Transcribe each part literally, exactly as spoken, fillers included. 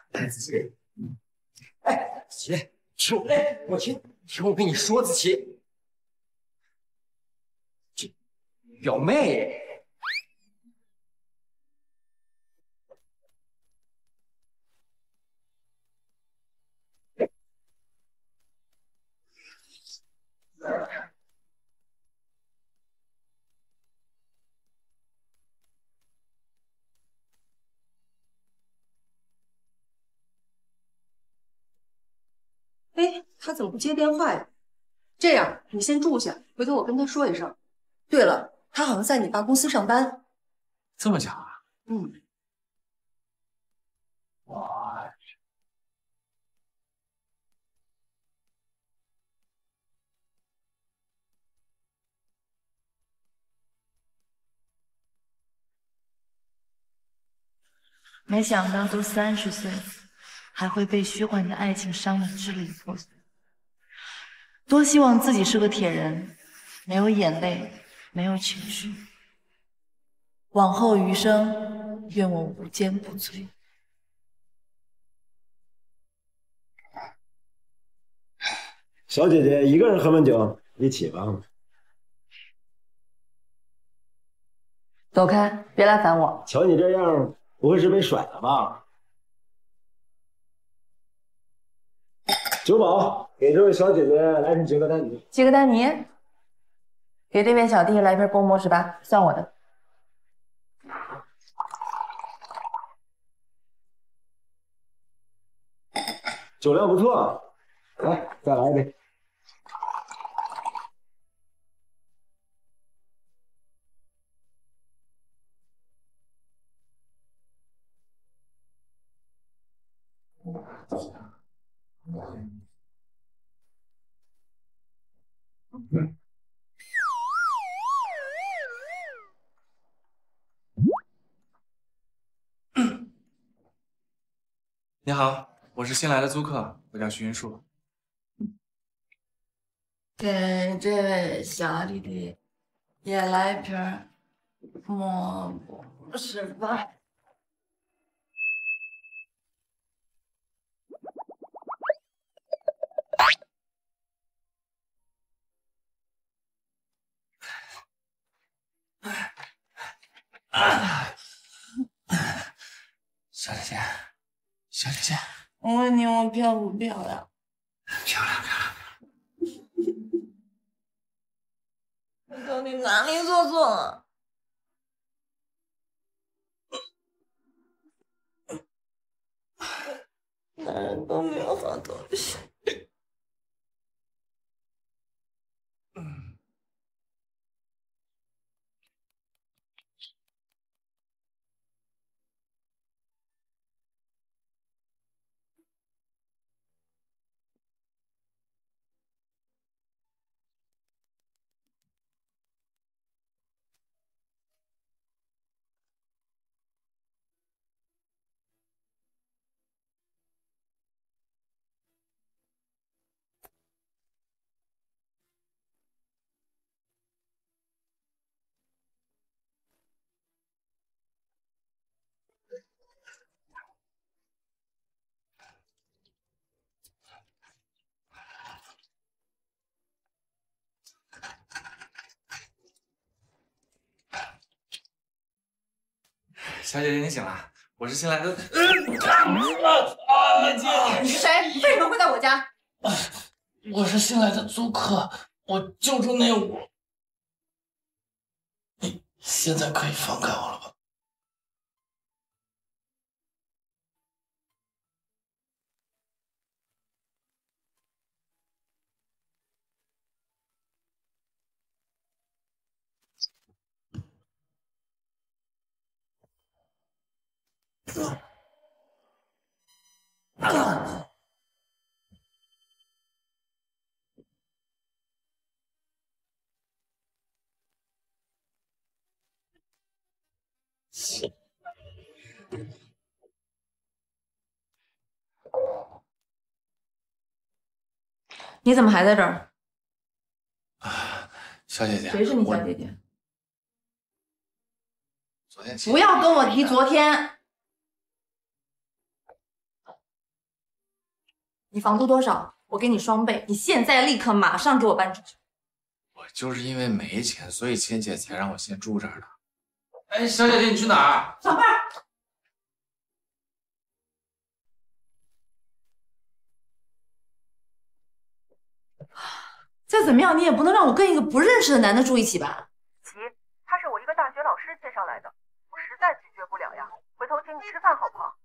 子琪，哎，子琪，听我，哎，我听，听我跟你说，子琪，这表妹。 哎，他怎么不接电话呀？这样，你先住下，回头我跟他说一声。对了，他好像在你爸公司上班。 这么巧啊？ 嗯， 哇， 没想到都三十岁了，还会被虚幻的爱情伤得支离破碎。多希望自己是个铁人，没有眼泪，没有情绪。往后余生，愿我无坚不摧。 小姐姐一个人喝闷酒，一起吧。 走开，别来烦我。 瞧你这样，不会是被甩了吧？酒保，给这位小姐姐来瓶杰克丹尼。 杰克丹尼，给对面小弟来瓶波莫十八，算我的。 酒量不错，来，再来一杯。 你好，我是新来的租客，我叫徐云树。 给这位小弟弟也来瓶莫泊十八。 小姐姐，小姐姐， 我问你，我漂不漂亮？ 漂亮漂亮。 我到底哪里做错了？男人都没有好东西。 小姐姐，你醒了，我是新来的。眼睛， 你是谁？为什么会在我家？ 我是新来的租客，我就住那屋。你现在可以放开我了吧？ 你怎么还在这儿？ 啊，小姐姐， 谁是你小姐姐？ 昨天不要跟我提昨天。 你房租多少？我给你双倍，你现在立刻马上给我搬出去。 我就是因为没钱，所以倩姐才让我先住这儿的。哎，小姐姐，你去哪儿？ 上班。再怎么样，你也不能让我跟一个不认识的男的住一起吧？ 齐，他是我一个大学老师介绍来的，我实在拒绝不了呀。回头请你吃饭好不好？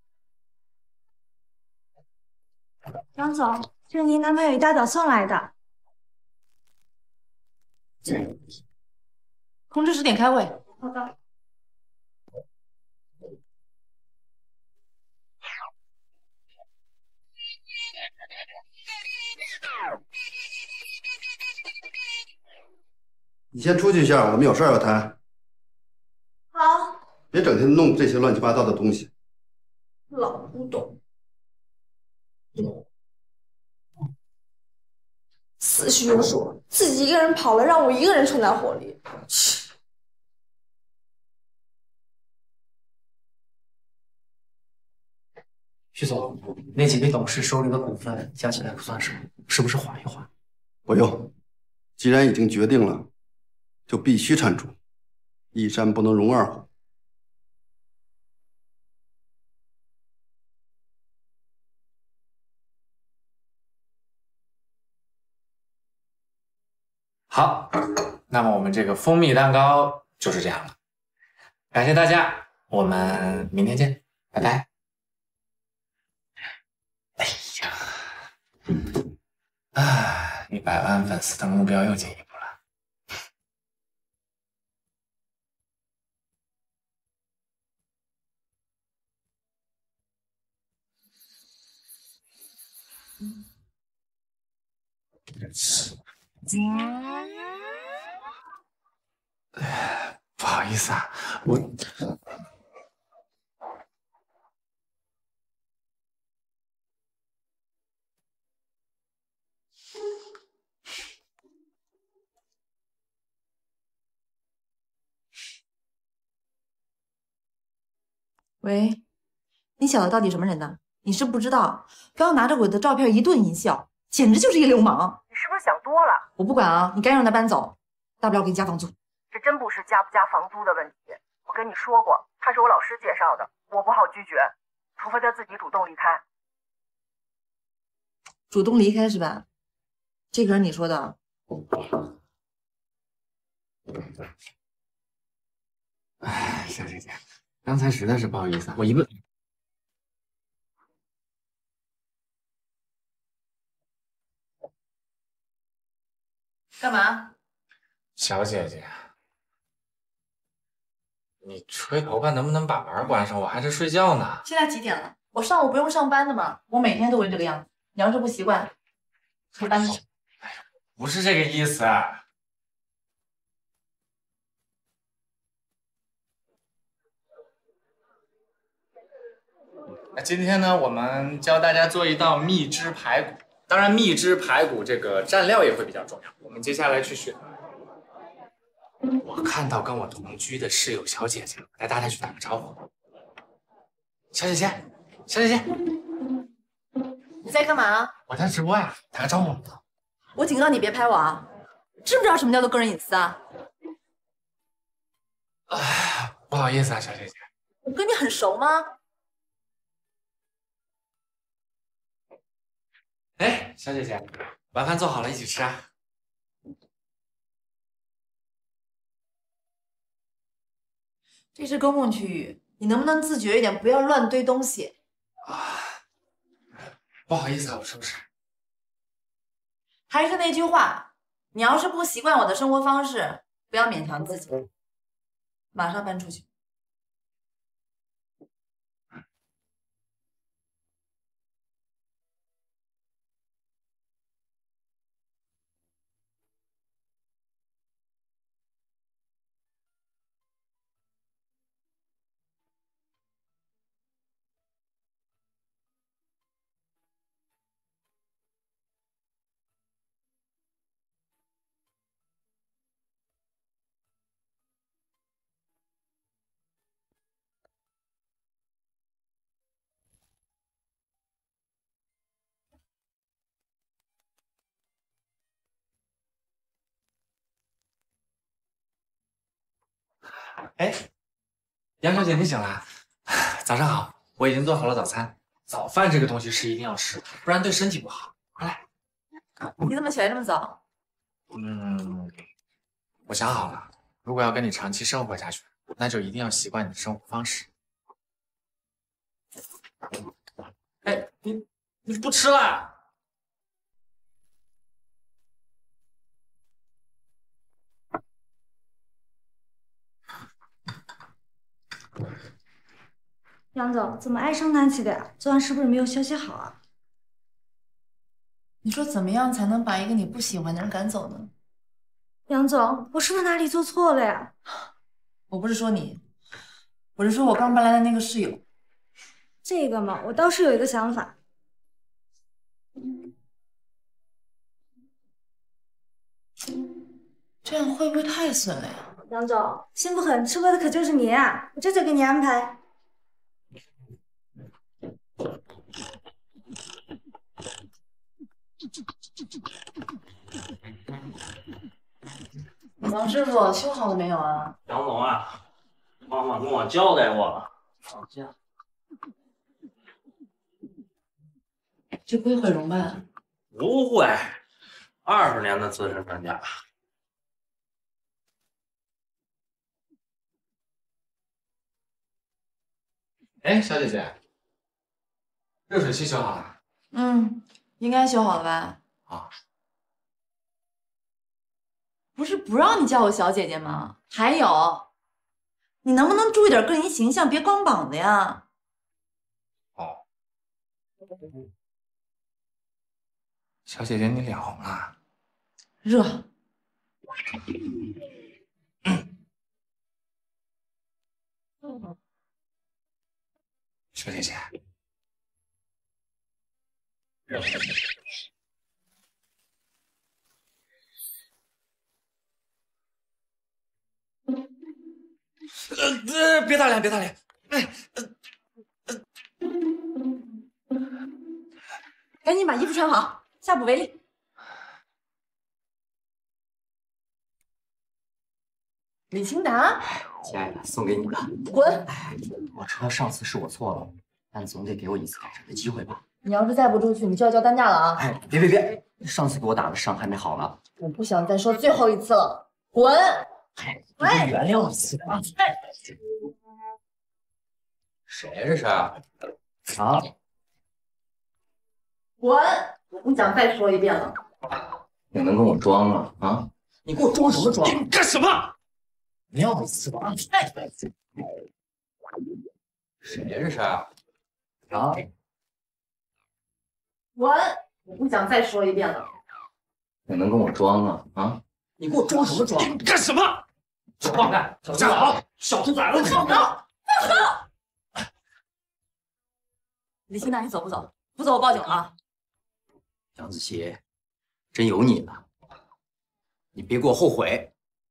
张总，这是您男朋友一大早送来的。 通知十点开会。 好的。 你先出去一下，我们有事要谈。 好。 别整天弄这些乱七八糟的东西。 老古董。死许又说自己一个人跑了，让我一个人撑在火里。 徐总，那几位董事手里的股份加起来不算什么，是不是缓一缓？ 不用，既然已经决定了，就必须缠住，一山不能容二虎。 好，那么我们这个蜂蜜蛋糕就是这样了。感谢大家，我们明天见，拜拜。哎呀，啊，一百万粉丝的目标又进一步了。不好意思啊，我。 喂，你小子到底什么人呢？你是不知道，刚拿着我的照片一顿淫笑，简直就是一流氓。 你是不是想多了？ 我不管啊，你该让他搬走，大不了给你加房租。 这真不是加不加房租的问题。我跟你说过，他是我老师介绍的，我不好拒绝，除非他自己主动离开。 主动离开是吧？这可是你说的。 哎，小姐姐，刚才实在是不好意思，我一个。 干嘛？ 小姐姐，你吹头发能不能把门关上？我还在睡觉呢。 现在几点了？我上午不用上班的吗？我每天都会这个样子。你要是不习惯，就搬走。 哎呀，不是这个意思啊。那今天呢，我们教大家做一道蜜汁排骨。当然，蜜汁排骨这个蘸料也会比较重要。我们接下来去选。我看到跟我同居的室友小姐姐了，带大家去打个招呼。小姐姐，小姐姐， 你在干嘛？ 我在直播呀，打个招呼。 我警告你别拍我啊！知不知道什么叫做个人隐私啊？ 哎，不好意思啊，小姐姐。 我跟你很熟吗？ 哎，小姐姐，晚饭做好了，一起吃啊。 这是公共区域，你能不能自觉一点，不要乱堆东西？ 啊，不好意思啊，我收拾。 还是那句话，你要是不习惯我的生活方式，不要勉强自己，马上搬出去。 哎，杨小姐，你醒了？早上好，我已经做好了早餐。早饭这个东西是一定要吃的，不然对身体不好。快来。 你怎么起来这么早？ 嗯，我想好了，如果要跟你长期生活下去，那就一定要习惯你的生活方式。哎，你你不吃了？ 杨总，怎么唉声叹气的呀？昨晚是不是没有休息好啊？ 你说怎么样才能把一个你不喜欢的人赶走呢？ 杨总，我是不是哪里做错了呀？ 我不是说你，我是说我刚搬来的那个室友。 这个嘛，我倒是有一个想法。 这样会不会太损了呀？ 杨总，心不狠，吃亏的可就是你啊！我这就给你安排。 王师傅，修好了没有啊？ 杨总啊，妈妈跟我交代过了，放假。 这不会毁容吧？ 不会，二十年的资深专家。 哎，小姐姐，热水器修好了？ 嗯，应该修好了吧？ 啊。 不是不让你叫我小姐姐吗？还有，你能不能注意点个人形象，别光膀子呀？ 哦。小姐姐，你脸红了？ 热。 小姐姐。呃呃，别打脸，别打脸！哎，呃呃， 赶紧把衣服穿好，下不为例。李清达， 亲爱的，送给你的。 滚！ 我知道上次是我错了，但总得给我一次改正的机会吧？ 你要是再不出去，你就要交担架了啊！ 哎，别别别，上次给我打的伤还没好呢。 我不想再说最后一次了，滚！ 哎，你原谅我一次吧。谁呀这是？啊？ 滚！我不想再说一遍了。 你能跟我装吗？啊？你给我装什么装？ 你干什么？ 原谅我一次吧。啊！谁呀这是？啊？ 滚！我不想再说一遍了。 你能跟我装吗？啊？你给我装什么装？ 你干什么？ 小胖蛋，站好！小兔崽子， 放手！放手！李清达，你走不走？不走，我报警了。 杨子琪，真有你了，你别给我后悔。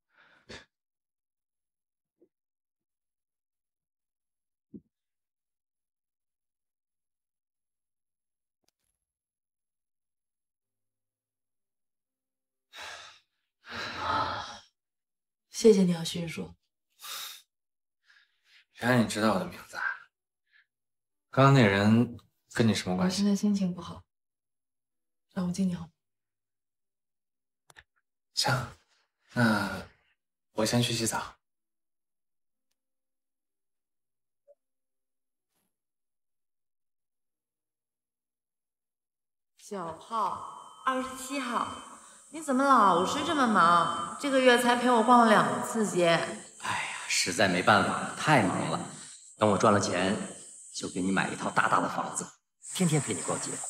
谢谢你啊，迅叔。 原来你知道我的名字啊？刚刚那人跟你什么我关系？ 现在心情不好，让我敬你好吗？ 行，那我先去洗澡。 小号，二十七号，你怎么老是这么忙？这个月才陪我逛了两次街。 哎呀，实在没办法，太忙了。等我赚了钱，就给你买一套大大的房子，天天陪你逛街。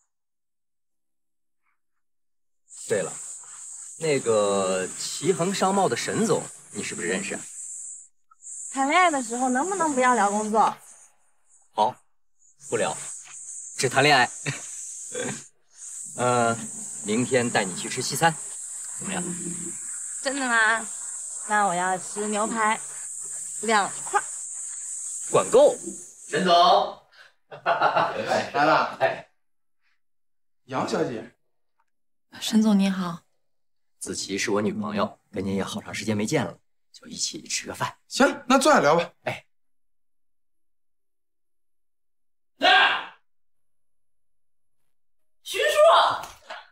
对了，那个齐恒商贸的沈总，你是不是认识啊？ 谈恋爱的时候能不能不要聊工作？ 好，不聊，只谈恋爱。呃，明天带你去吃西餐，怎么样？ 真的吗？那我要吃牛排，两块。 管够。沈总， 哎，来了。 哎， 杨小姐， 沈总你好。 子琪是我女朋友，跟您也好长时间没见了， 就一起吃个饭。 行，那坐下聊吧。 哎， 徐叔。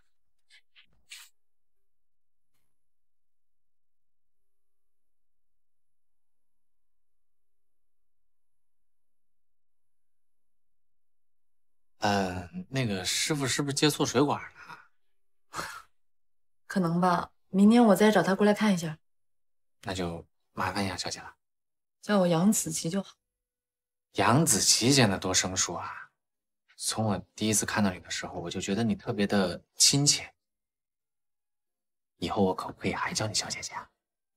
呃，那个师傅是不是接错水管了？ 可能吧，明年我再找他过来看一下。 那就麻烦杨小姐了。 叫我杨子琪就好。 杨子琪显得多生疏啊！从我第一次看到你的时候，我就觉得你特别的亲切。以后我可不可以还叫你小姐姐啊？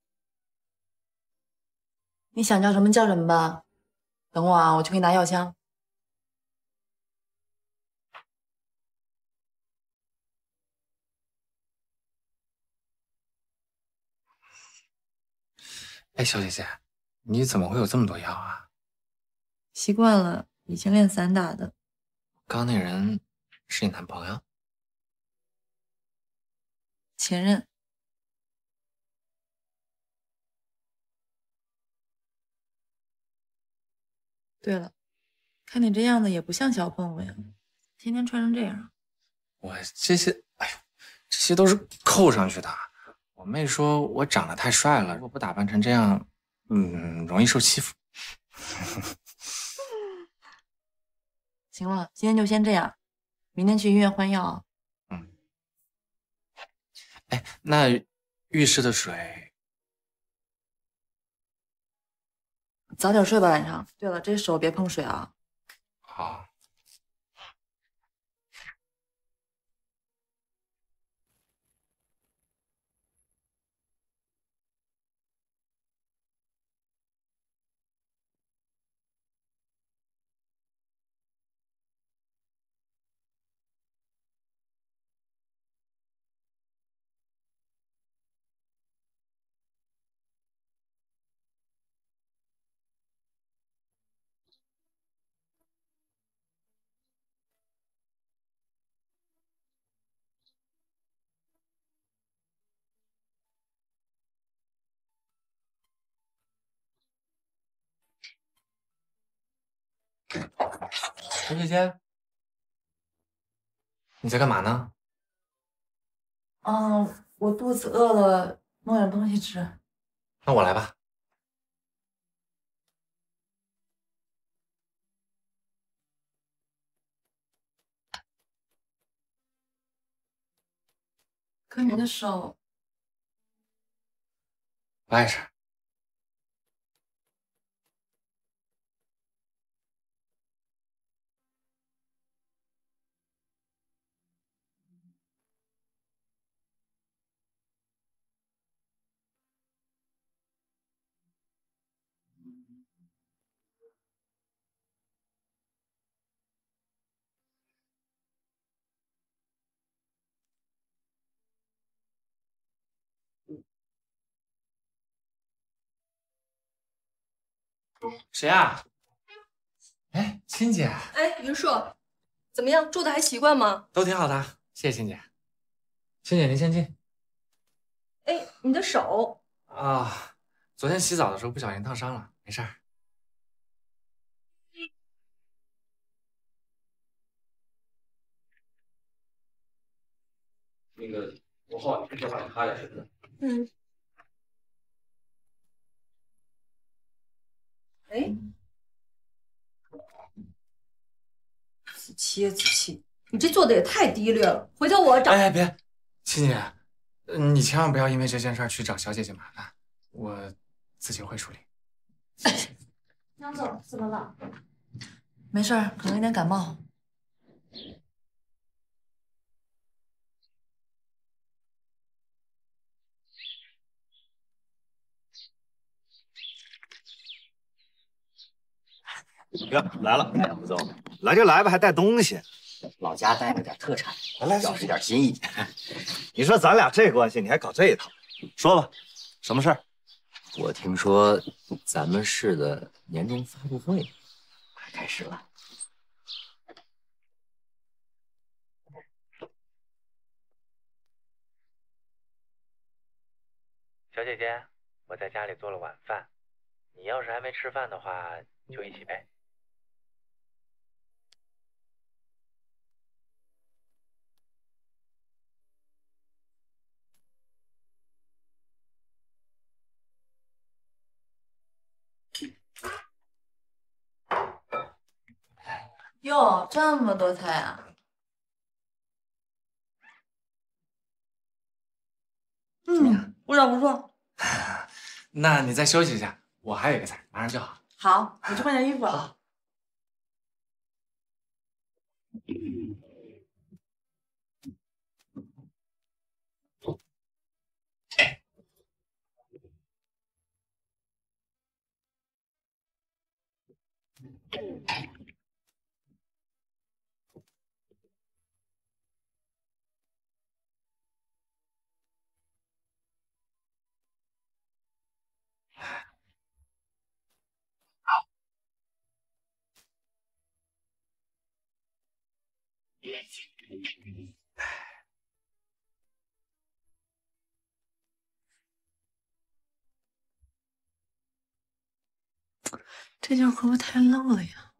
你想叫什么叫什么吧。等我啊，我去给你拿药箱。 哎，小姐姐，你怎么会有这么多药啊？ 习惯了，以前练散打的。 刚那人是你男朋友？ 前任。对了，看你这样子也不像小混混呀，天天穿成这样。 我这些，哎呦，这些都是扣上去的。我妹说我长得太帅了，如果不打扮成这样，嗯，容易受欺负。 行了，今天就先这样，明天去医院换药啊。 嗯。哎，那浴室的水， 早点睡吧，晚上。对了，这手别碰水啊。 好。小姐姐，你在干嘛呢？ 嗯，我肚子饿了，弄点东西吃。 那我来吧。 可你的手， 不碍事。谁啊？哎，欣姐。 哎，云硕，怎么样？住的还习惯吗？ 都挺好的，谢谢欣姐。欣姐，您先进。 哎，你的手啊，昨天洗澡的时候不小心烫伤了，没事儿。 那个我好，你好，擦点是不是？ 嗯。哎，子期，子期，你这做的也太低劣了。回头我找。 哎，别，欣姐，你千万不要因为这件事去找小姐姐麻烦，我自己会处理。 江总，怎么了？没事儿，可能有点感冒。 哥来了，哎，胡总，来就来吧，还带东西。 老家带了点特产，表示点心意。 你说咱俩这关系，你还搞这一套？说吧，什么事儿？ 我听说咱们市的年终发布会快开始了。 小姐姐， 我在家里做了晚饭，你要是还没吃饭的话，就一起呗。 哟，这么多菜啊！嗯，味道不错。 那你再休息一下，我还有一个菜，马上就好。 好，我去换件衣服了。这件会不会太露了呀？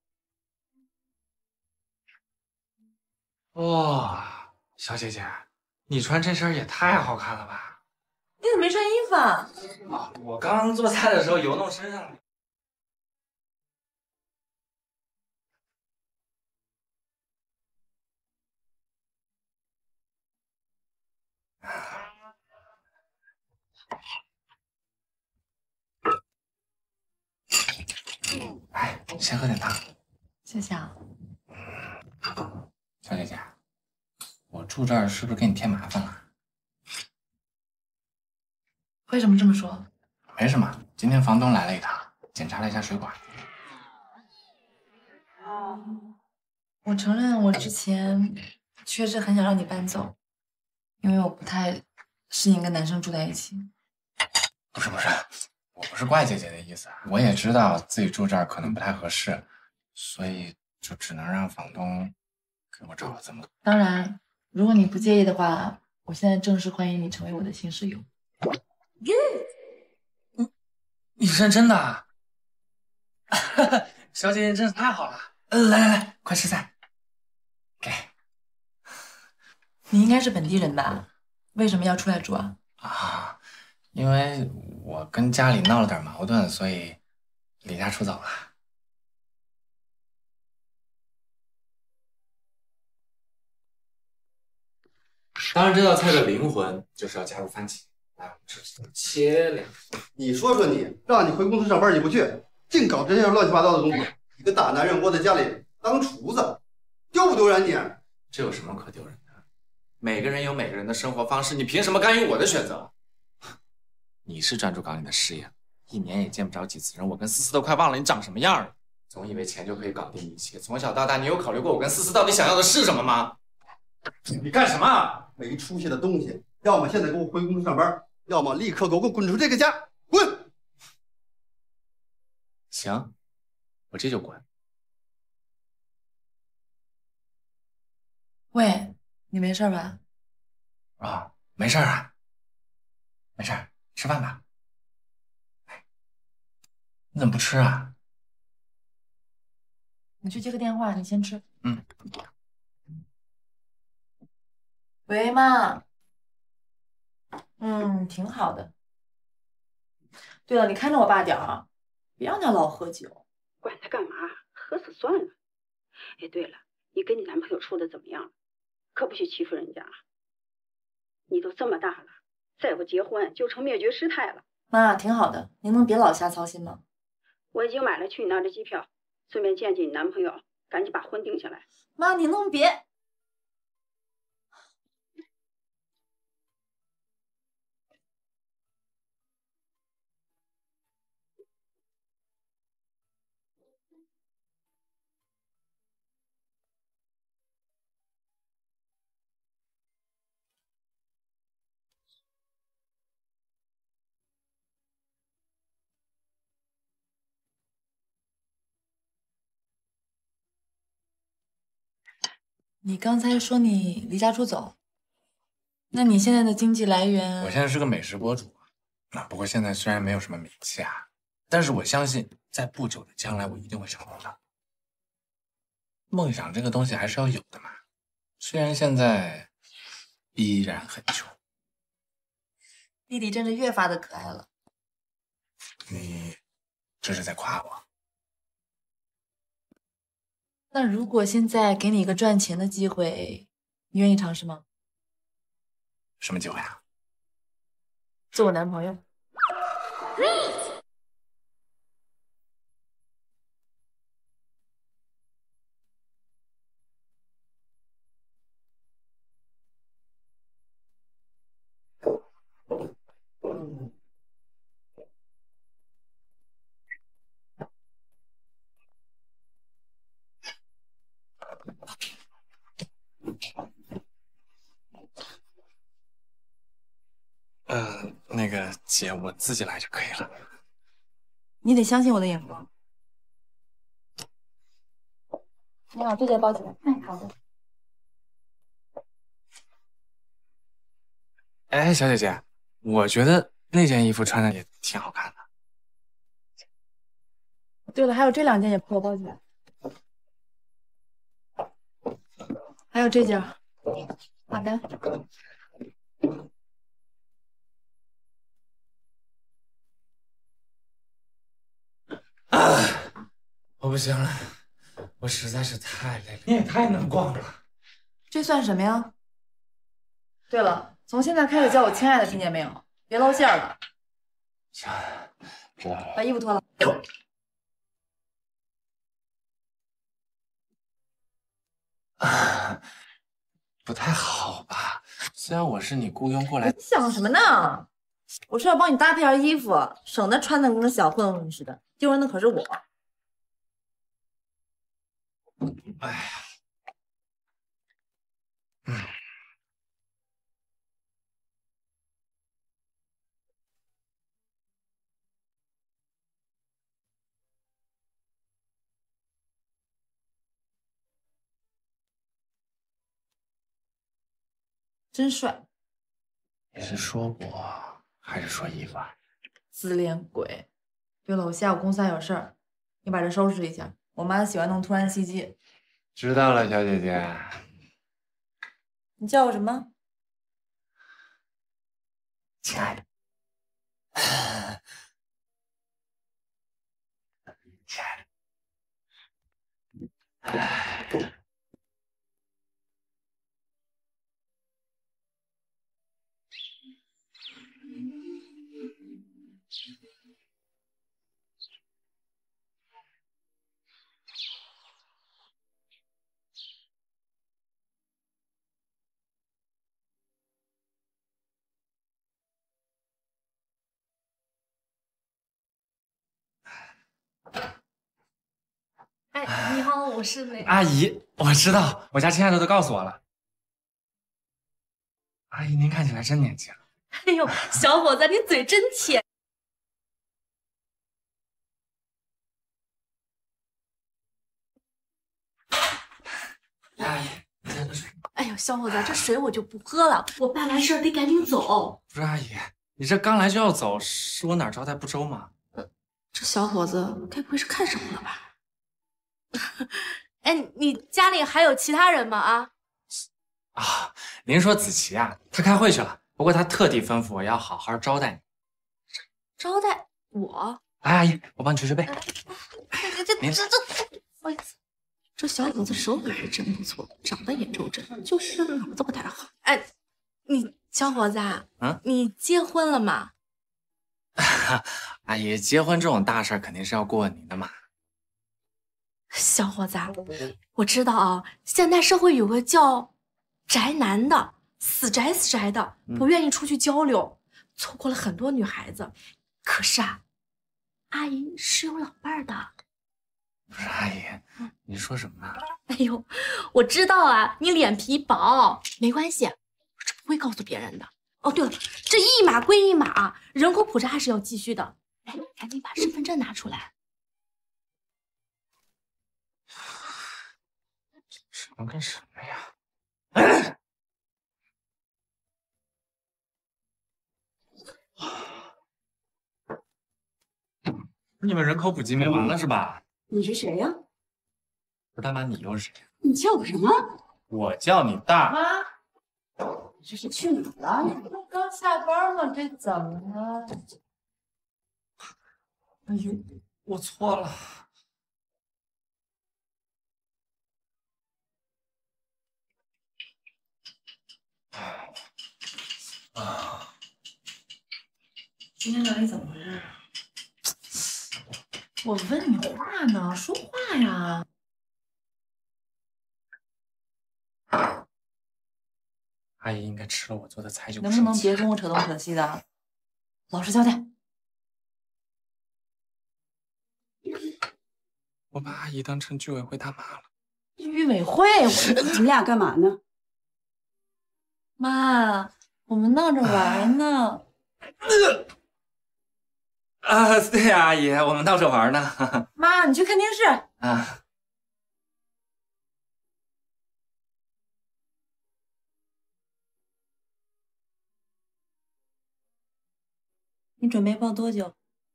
哇，小姐姐，你穿这身也太好看了吧！ 你怎么没穿衣服啊？ 啊，我刚做菜的时候油弄身上了。哎，先喝点汤。 谢谢啊。 小姐姐，我住这儿是不是给你添麻烦了？ 为什么这么说？ 没什么，今天房东来了一趟，检查了一下水管。 我承认，我之前确实很想让你搬走，因为我不太适应跟男生住在一起。 不是不是，我不是怪姐姐的意思，我也知道自己住这儿可能不太合适，所以就只能让房东给我找了这么多。 当然，如果你不介意的话，我现在正式欢迎你成为我的新室友。 你你认真的啊？小姐姐真是太好了！呃，来来来，快吃菜。给。 你应该是本地人吧？为什么要出来住啊？ 啊，因为我跟家里闹了点矛盾，所以离家出走了。当然，这道菜的灵魂就是要加入番茄。来，我们这切两。 你说说你，让你回公司上班你不去，净搞这些乱七八糟的东西。一个大男人窝在家里当厨子，丢不丢人你？ 这有什么可丢人的？每个人有每个人的生活方式，你凭什么干预我的选择？你是专注搞你的事业，一年也见不着几次人，我跟思思都快忘了你长什么样了。总以为钱就可以搞定一切，从小到大，你有考虑过我跟思思到底想要的是什么吗？你干什么？ 没出息的东西，要么现在给我回公司上班，要么立刻给我滚出这个家，滚！ 行，我这就滚。 喂，你没事吧？ 啊，没事啊，没事，吃饭吧。你怎么不吃啊？ 你去接个电话，你先吃。 嗯。 喂，妈。嗯，挺好的。对了，你看着我爸点啊，别让他老喝酒。 管他干嘛？喝死算了。哎，对了，你跟你男朋友处的怎么样了？可不许欺负人家。你都这么大了，再不结婚就成灭绝师太了。 妈，挺好的，您能别老瞎操心吗？ 我已经买了去你那儿的机票，顺便见见你男朋友，赶紧把婚定下来。 妈，你能别……你刚才说你离家出走，那你现在的经济来源？ 我现在是个美食博主， 啊，不过现在虽然没有什么名气啊，但是我相信在不久的将来我一定会成功的。梦想这个东西还是要有的嘛，虽然现在依然很穷。 弟弟真是越发的可爱了。 你这是在夸我？ 那如果现在给你一个赚钱的机会，你愿意尝试吗？ 什么机会啊？ 做我男朋友。 呃，那个姐，我自己来就可以了。 你得相信我的眼光。你好，这件包起来。哎，好的。 哎，小姐姐，我觉得那件衣服穿的也挺好看的。 对了，还有这两件也陪我包起来。还有这件。好的。 啊，我不行了，我实在是太累了。你也太能逛了。 这算什么呀？对了，从现在开始叫我亲爱的，听见没有？别露馅了。 知道了。 把衣服脱了。 啊，不太好吧？虽然我是你雇佣过来， 你想什么呢？我是要帮你搭配件衣服，省得穿的跟个小混混似的，丢人的可是我。 哎呀，嗯。 真帅。 你是说我，还是说衣服啊？ 自恋鬼。对了，我下午公司还有事儿，你把这收拾一下。我妈喜欢弄突然袭击。 知道了，小姐姐。 你叫我什么？ 亲爱的。亲爱的。 哎，你好，我是那阿姨，我知道，我家亲爱的都告诉我了。阿姨，您看起来真年轻。 哎呦，小伙子，你嘴真甜。 阿姨，你喝水。 哎呦，小伙子，这水我就不喝了，我办完事儿得赶紧走。 不是阿姨，你这刚来就要走，是我哪儿招待不周吗？ 呃，这小伙子该不会是看上我了吧？哎，你家里还有其他人吗？啊？ 啊，您说子琪啊，她开会去了，不过她特地吩咐我要好好招待你。 招待我？ 来，阿姨，我帮你捶捶背。 这这这这，不好意思。这小伙子手感还真不错，长得也周正，就是脑子不太好。哎，你小伙子啊， 嗯， 你结婚了吗？ 阿姨，结婚这种大事肯定是要过问您的嘛。 小伙子，我知道啊，现代社会有个叫宅男的，死宅死宅的，不愿意出去交流，错过了很多女孩子。可是啊，阿姨是有老伴儿的。 不是阿姨，你说什么呢？ 哎呦，我知道啊，你脸皮薄，没关系，我是不会告诉别人的。哦，对了，这一码归一码，人口普查还是要继续的。哎，赶紧把身份证拿出来。 什么跟什么呀？ 你们人口普及没完了是吧？ 你是谁呀？ 不是大妈，你又是谁？ 你叫我什么？ 我叫你大妈， 这是去哪儿了？ 不刚下班吗？这怎么了？ 哎呦，我错了。啊， 今天到底怎么回事？我问你话呢，说话呀！ 阿姨应该吃了我做的菜就能不能生气别跟我扯东扯西的？老实交代。 我把阿姨当成居委会大妈了。 居委会，我你们俩干嘛呢？ 妈，我们闹着玩呢。 啊，对呀，阿姨，我们闹着玩呢。 妈，你去看电视。 啊， 你准备抱多久？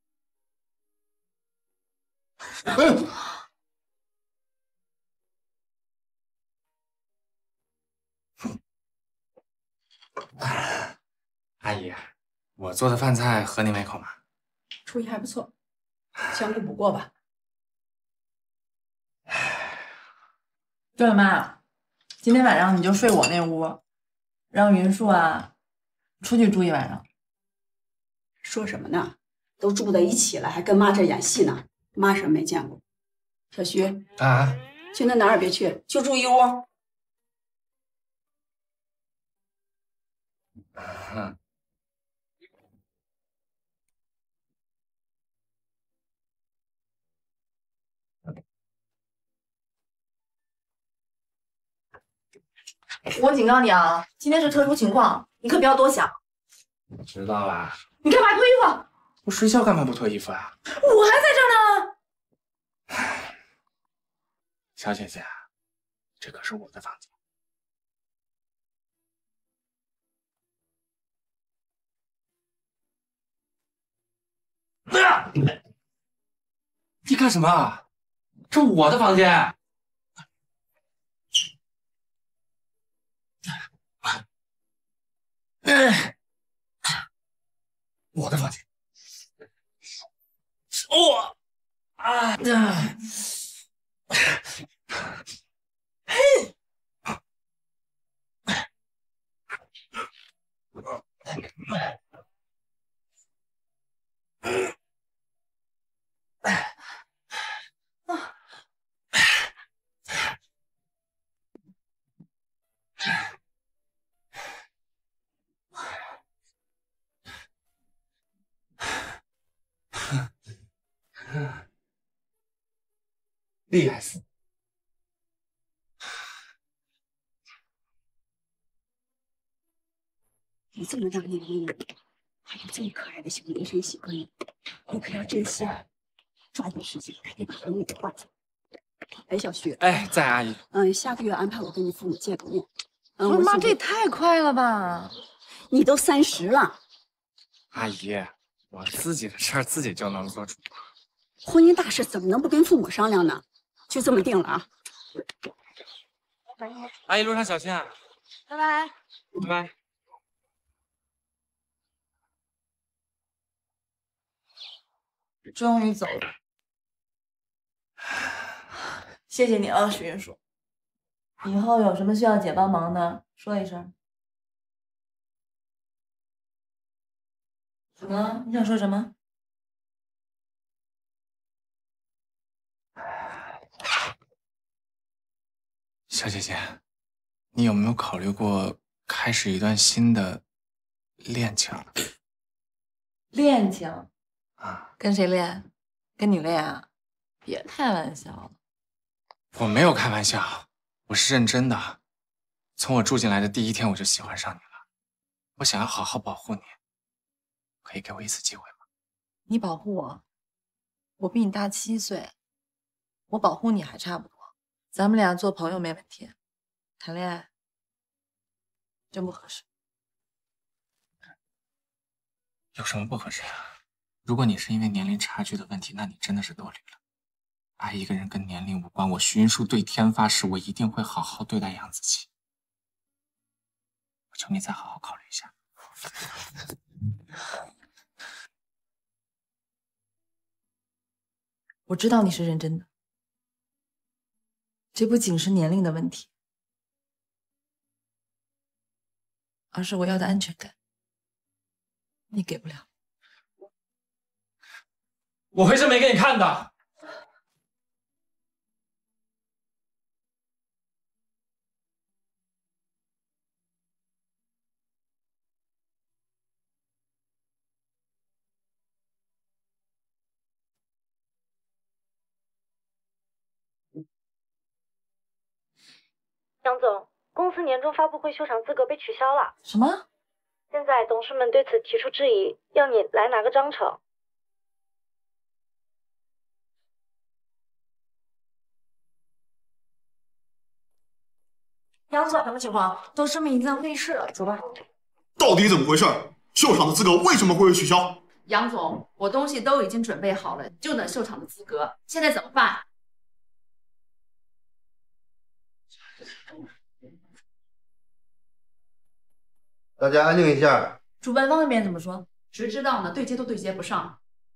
阿姨，我做的饭菜合你胃口吗？ 厨艺还不错，相顾不过吧？ 对了，妈，今天晚上你就睡我那屋，让云树啊出去住一晚上。 说什么呢？都住在一起了，还跟妈这演戏呢？妈什么没见过？小徐啊， 去那哪儿也别去，就住一屋。 嗯， 我警告你啊，今天是特殊情况，你可不要多想。 我知道啦。 你干嘛脱衣服？ 我睡觉干嘛不脱衣服啊？ 我还在这呢。 小姐姐，这可是我的房间。啊！你干什么？这是我的房间。哎，我的房间。哦，啊，嘿，厉害死！ 你这么大年龄了，还有这么可爱的小名声喜欢你，你可要珍惜啊！抓紧时间，赶紧把婚礼给办了。哎，小徐， 哎，在阿姨。 嗯，下个月安排我跟你父母见个面。嗯， 不是妈， 我这也太快了吧！ 你都三十了， 阿姨，我自己的事儿自己就能做主。 婚姻大事怎么能不跟父母商量呢？就这么定了啊！ 阿姨，路上小心啊！ 拜拜。 拜拜。 终于走了，谢谢你啊，许云舒。以后有什么需要姐帮忙的，说一声。怎么了？你想说什么？ 小姐姐，你有没有考虑过开始一段新的恋情？ 恋情啊？ 跟谁恋？跟你恋啊？别开玩笑了。 我没有开玩笑，我是认真的。从我住进来的第一天，我就喜欢上你了。我想要好好保护你，可以给我一次机会吗？ 你保护我？我比你大七岁，我保护你还差不多。咱们俩做朋友没问题，谈恋爱真不合适。 有什么不合适啊？ 如果你是因为年龄差距的问题，那你真的是多虑了。爱一个人跟年龄无关，我徐云舒对天发誓，我一定会好好对待杨子琪。我求你再好好考虑一下。 我知道你是认真的，这不仅是年龄的问题，而是我要的安全感，你给不了。 我会证明给你看的。 杨总，公司年终发布会秀场资格被取消了。 什么？ 现在董事们对此提出质疑，要你来拿个章程。 杨总，什么情况？董事们已经在会议室了，走吧。 到底怎么回事？秀场的资格为什么会被取消？ 杨总，我东西都已经准备好了，就等秀场的资格，现在怎么办？ 大家安静一下。 主办方那边怎么说？ 谁知道呢？对接都对接不上。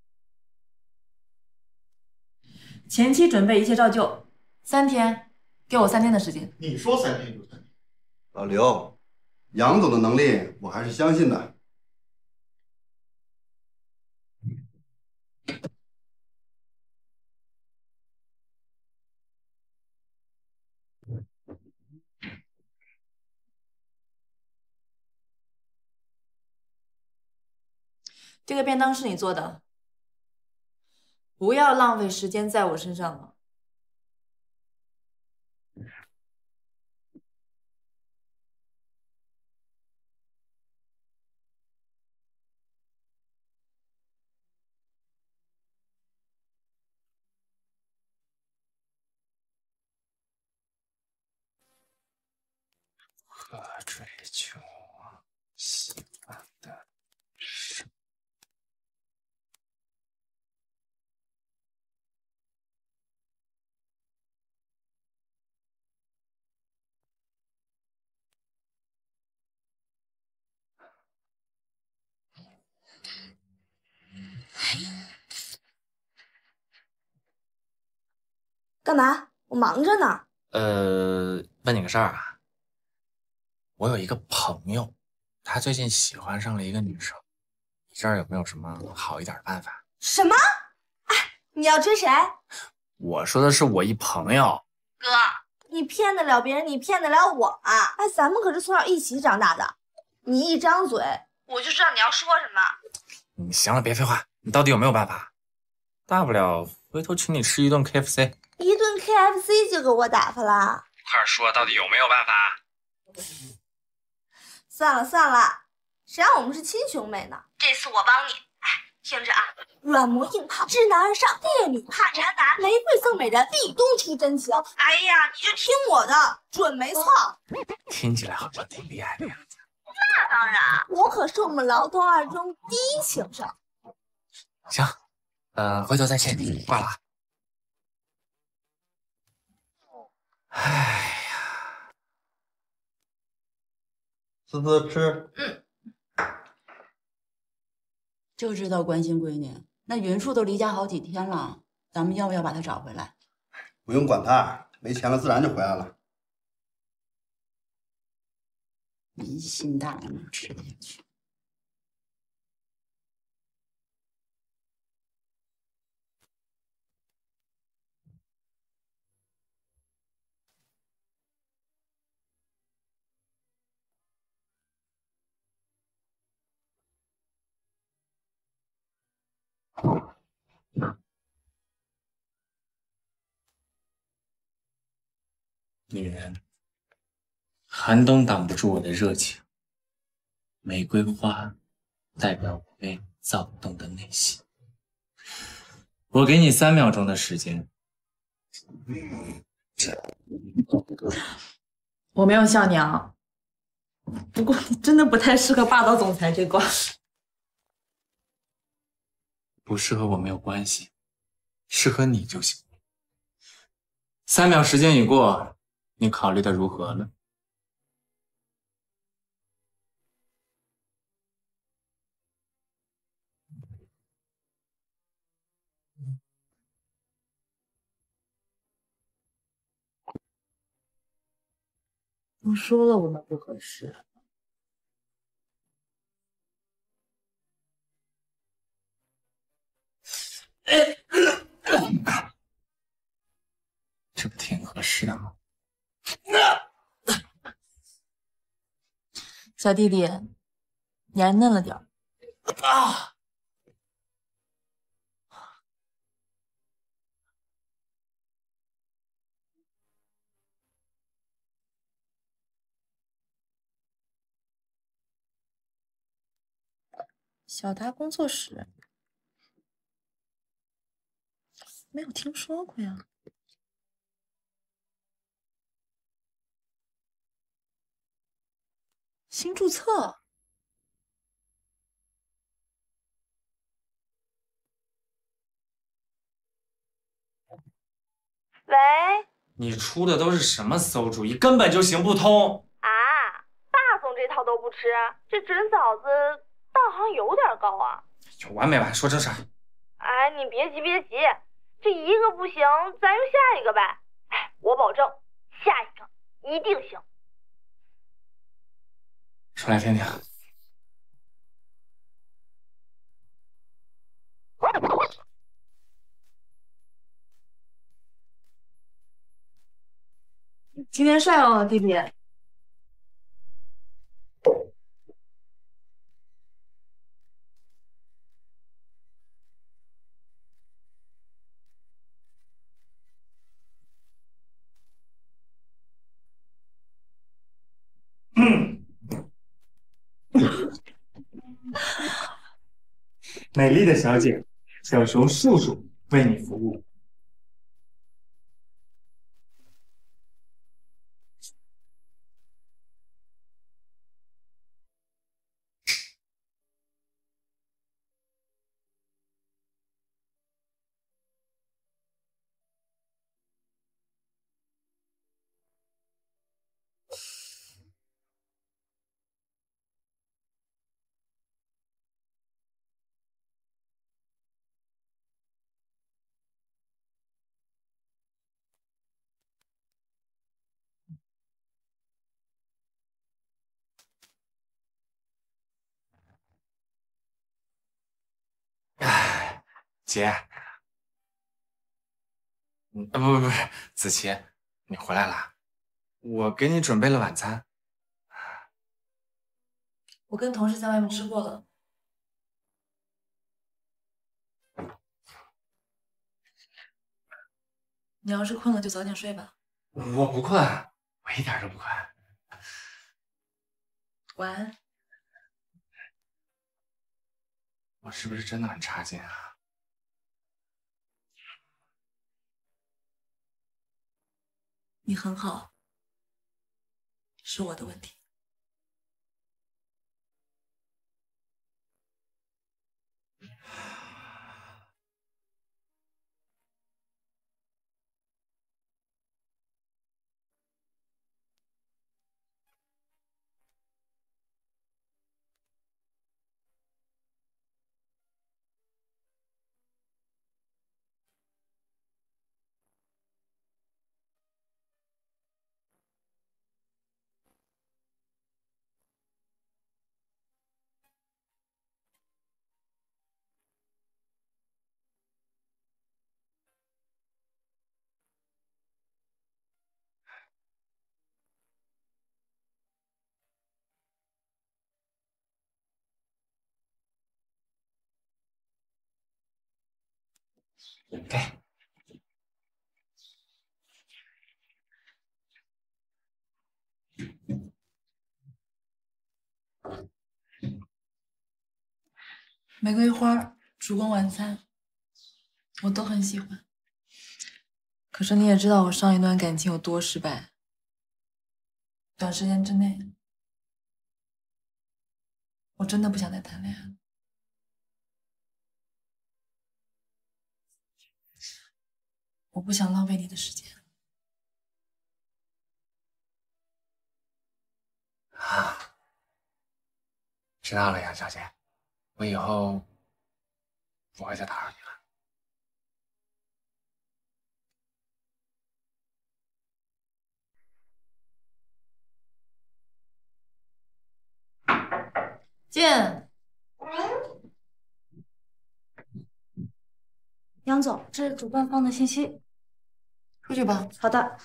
前期准备一切照旧，三天，给我三天的时间。 你说三天就三天。老刘，杨总的能力我还是相信的。 这个便当是你做的，不要浪费时间在我身上了。 可追求喜欢的事。 干嘛？我忙着呢。 呃，问你个事儿啊，我有一个朋友，他最近喜欢上了一个女生，你这儿有没有什么好一点的办法？ 什么？哎，你要追谁？ 我说的是我一朋友。 哥，你骗得了别人，你骗得了我吗？哎，咱们可是从小一起长大的，你一张嘴，我就知道你要说什么。 你行了，别废话，你到底有没有办法？大不了回头请你吃一顿 K F C。 一顿 K F C 就给我打发了。 快说，到底有没有办法？ 算了算了，谁让我们是亲兄妹呢？这次我帮你。哎，听着啊，软磨硬泡，知难而上，烈女怕渣男，玫瑰赠美人，壁咚出真情。哎呀，你就听我的，准没错。 听起来好像挺厉害的样子。 那当然，我可是我们劳动二中第一情圣。 行，呃，回头再见，挂了。哎呀， 思思吃。 嗯。 就知道关心闺女。那云树都离家好几天了，咱们要不要把她找回来？ 不用管她，没钱了自然就回来了。 你心大能吃得下去。 女人，寒冬挡不住我的热情，玫瑰花代表我为你躁动的内心。我给你三秒钟的时间。 我没有笑你啊，不过你真的不太适合霸道总裁这挂。 不适合我没有关系，适合你就行。三秒时间已过，你考虑的如何了？ 都说了我们不合适。 这不挺合适的吗？ 小弟弟，你还嫩了点儿。 啊！ 小达工作室没有听说过呀。新注册？ 喂？ 你出的都是什么馊主意，根本就行不通啊！大宋这套都不吃，这准嫂子道行有点高啊！ 有完没完？说正事儿。 哎，你别急别急，这一个不行，咱用下一个呗。哎，我保证，下一个一定行。 说来听听。 今天帅哦，弟弟。 美丽的小姐，小熊叔叔为你服务。 哎，姐，嗯，不不不是，子琪，你回来了，我给你准备了晚餐。 我跟同事在外面吃过了。你要是困了就早点睡吧。 我不困，我一点都不困。 晚安。 我是不是真的很差劲啊？ 你很好，是我的问题。 给。 玫瑰花、烛光晚餐，我都很喜欢。可是你也知道我上一段感情有多失败，短时间之内，我真的不想再谈恋爱了。 我不想浪费你的时间。 啊，知道了，杨小姐，我以后不会再打扰你了。 进。 杨总，这是主办方的信息。 出去吧。 好的。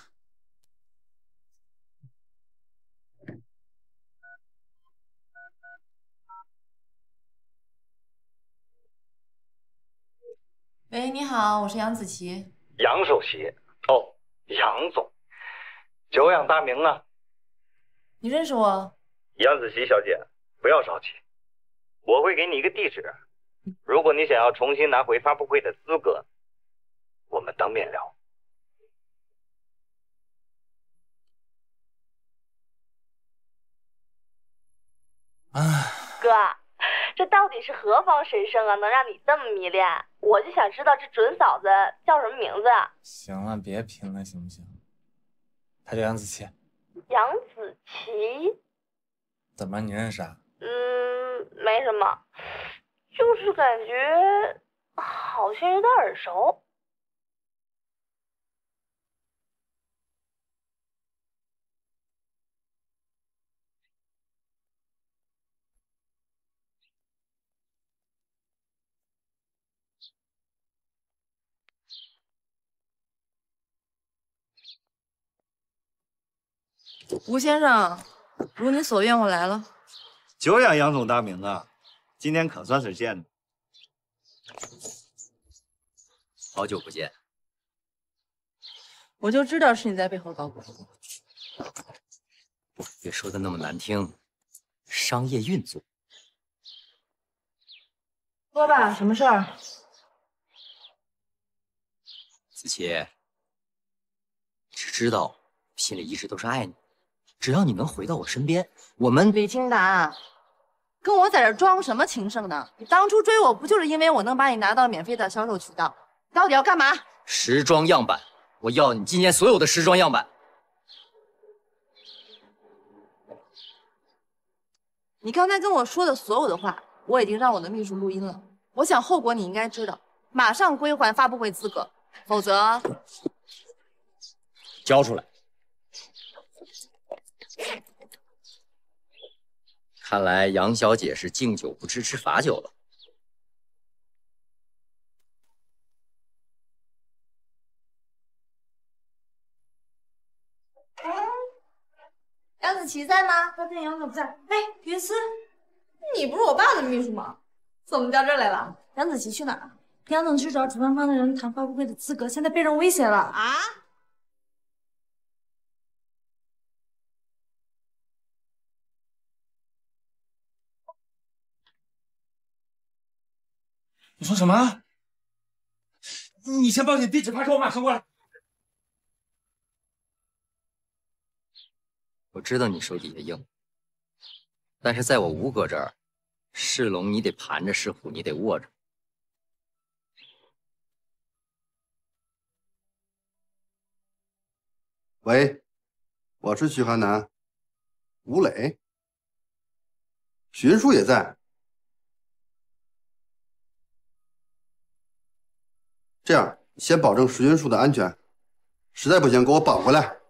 喂，你好，我是杨子琪。 杨首席，哦，杨总，久仰大名啊！ 你认识我？ 杨子琪小姐，不要着急，我会给你一个地址。如果你想要重新拿回发布会的资格，我们当面聊。 哥，这到底是何方神圣啊，能让你这么迷恋？我就想知道这准嫂子叫什么名字啊？ 行了，别拼了，行不行？她叫杨子琪。 杨子琪？ 怎么，你认识啊？ 嗯，没什么，就是感觉好像有点耳熟。 吴先生，如你所愿，我来了。 久仰杨总大名啊，今天可算是见了。 好久不见。 我就知道是你在背后搞鬼。 别说的那么难听，商业运作。 说吧，什么事儿？ 子琪，你是知道，心里一直都是爱你。只要你能回到我身边，我们李清达，跟我在这装什么情圣呢？你当初追我不就是因为我能把你拿到免费的销售渠道？你到底要干嘛？ 时装样板，我要你今年所有的时装样板。 你刚才跟我说的所有的话，我已经让我的秘书录音了。我想后果你应该知道，马上归还发布会资格，否则交出来。看来杨小姐是敬酒不吃吃罚酒了。 杨子琪在吗？发现杨总不在。哎，云思， 你不是我爸的秘书吗？怎么到这儿来了？ 杨子琪去哪儿了？杨总去找主办方的人谈发布会的资格，现在被人威胁了啊！ 你说什么？你先报警，地址发给我，马上过来。 我知道你手底下硬，但是在我吴哥这儿，是龙你得盘着，是虎你得卧着。 喂，我是徐寒南，吴磊，许云舒也在。这样，先保证石云舒的安全，实在不行给我绑回来。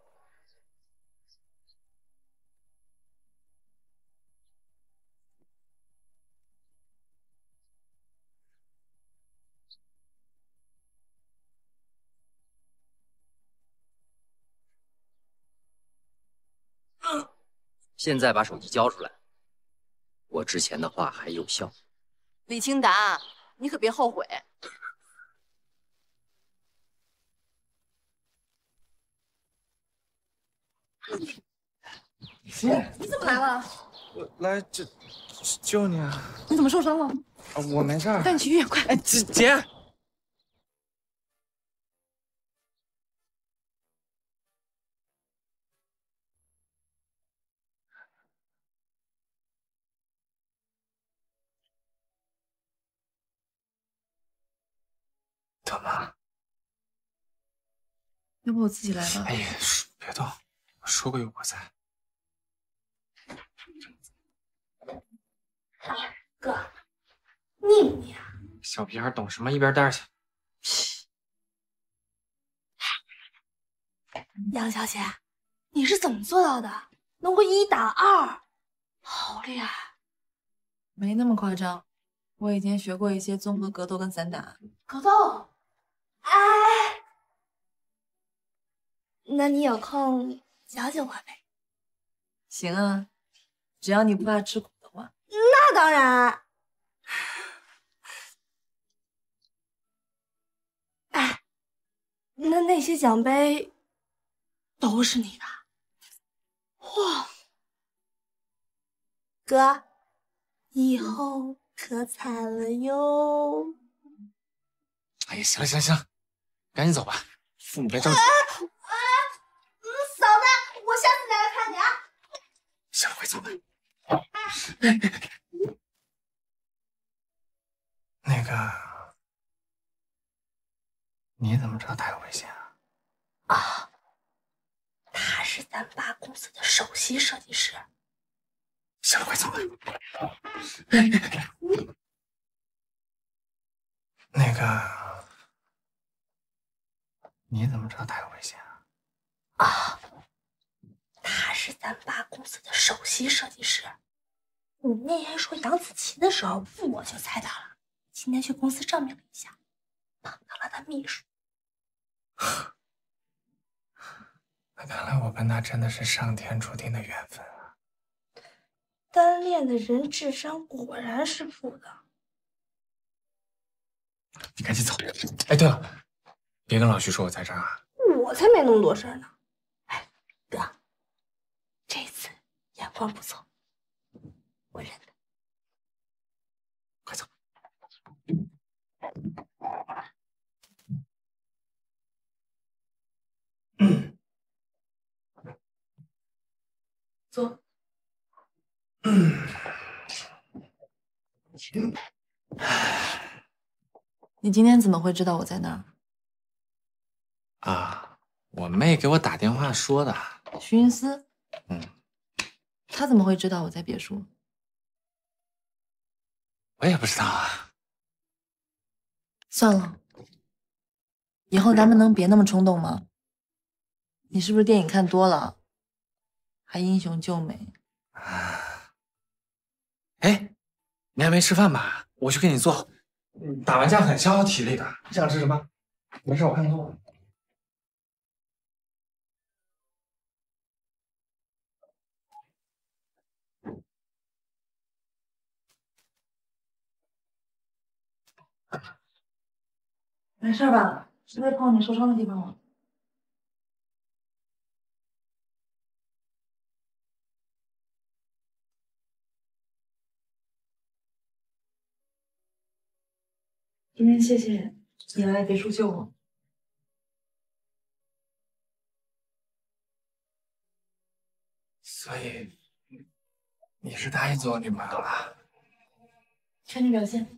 现在把手机交出来，我之前的话还有效。 李清达，你可别后悔。 你怎么来了？ 我来救救你啊！ 你怎么受伤了？ 啊，我没事儿。 带你去医院，快！ 哎，姐姐。怎么？ 要不我自己来吧。 哎呀，别动，我说过有我在。 哥，腻不腻啊？ 小屁孩懂什么？一边待着去。 杨小姐，你是怎么做到的？能够一打二，好厉害！ 没那么夸张，我以前学过一些综合格斗跟散打。 格斗？哎，那你有空教教我呗？ 行啊，只要你不怕吃苦的话。 那当然。哎，那那些奖杯都是你的？哇，哥，以后可惨了哟！ 哎呀，行了行了行了，赶紧走吧，父母别着急。 哎哎，嫂子，我下次再来看你啊。 行了，快走吧。那个，你怎么知道他有微信啊？ 啊，他是咱爸公司的首席设计师。 行了，快走吧。那个，你怎么知道他有微信啊？ 啊，他是咱爸公司的首席设计师。你那天说杨子琪的时候，我就猜到了。今天去公司证明了一下，碰到了他秘书。 那看来我跟他真的是上天注定的缘分啊！ 单恋的人智商果然是负的。 你赶紧走。哎，对了，别跟老徐说我在这儿啊。 我才没那么多事儿呢。哎，哥，这次眼光不错，我认得。 快走。嗯。 坐。 嗯。 你今天怎么会知道我在那儿？ 啊，我妹给我打电话说的。 徐云思。 嗯。 她怎么会知道我在别墅？ 我也不知道啊。 算了，以后咱们能别那么冲动吗？你是不是电影看多了，还英雄救美？ 哎，你还没吃饭吧？我去给你做。打完架很消耗体力的，你想吃什么？没事，我看做。 没事吧？是不是碰你受伤的地方了？今天谢谢你来别墅救我。 所以你是答应做我女朋友了？ 看你表现。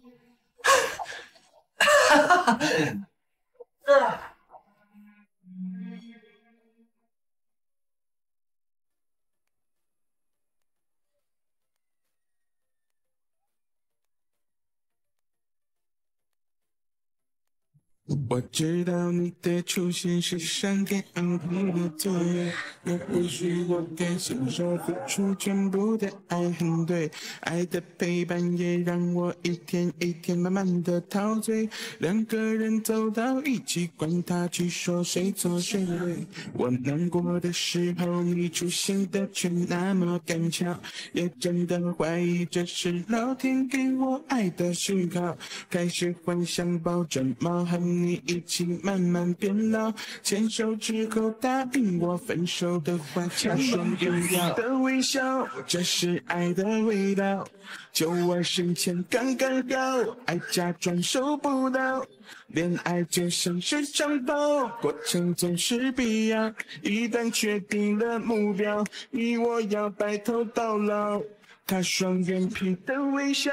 我知道你的出现是上天安排的作业，也或许我该享受付出全部的爱很对，爱的陪伴也让我一天一天慢慢的陶醉，两个人走到一起，管他去说谁错谁对。我难过的时候，你出现的却那么赶巧，也真的怀疑这是老天给我爱的讯号，开始幻想抱着猫和你一起慢慢变老，牵手之后答应我分手的话，掐双眼的微笑，这是爱的味道，就我身前刚刚好，爱假装收不到，恋爱就像是长跑，过程总是必要，一旦确定了目标，你我要白头到老，他双眼皮的微笑。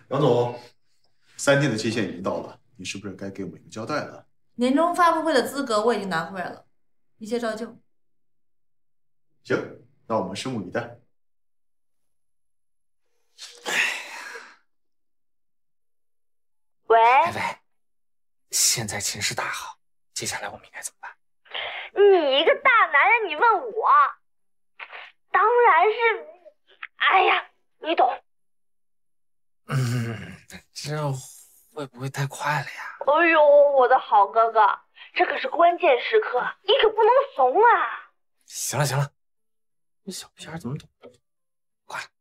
杨总，三天的期限已经到了，你是不是该给我们一个交代了？ 年终发布会的资格我已经拿回来了，一切照旧。 行，那我们拭目以待。 喂喂，现在情势大好，接下来我们应该怎么办？ 你一个大男人，你问我，当然是，哎呀，你懂。 嗯，这会不会太快了呀？ 哎呦，我的好哥哥，这可是关键时刻，你可不能怂啊！ 行了行了，这小屁孩怎么懂？挂了。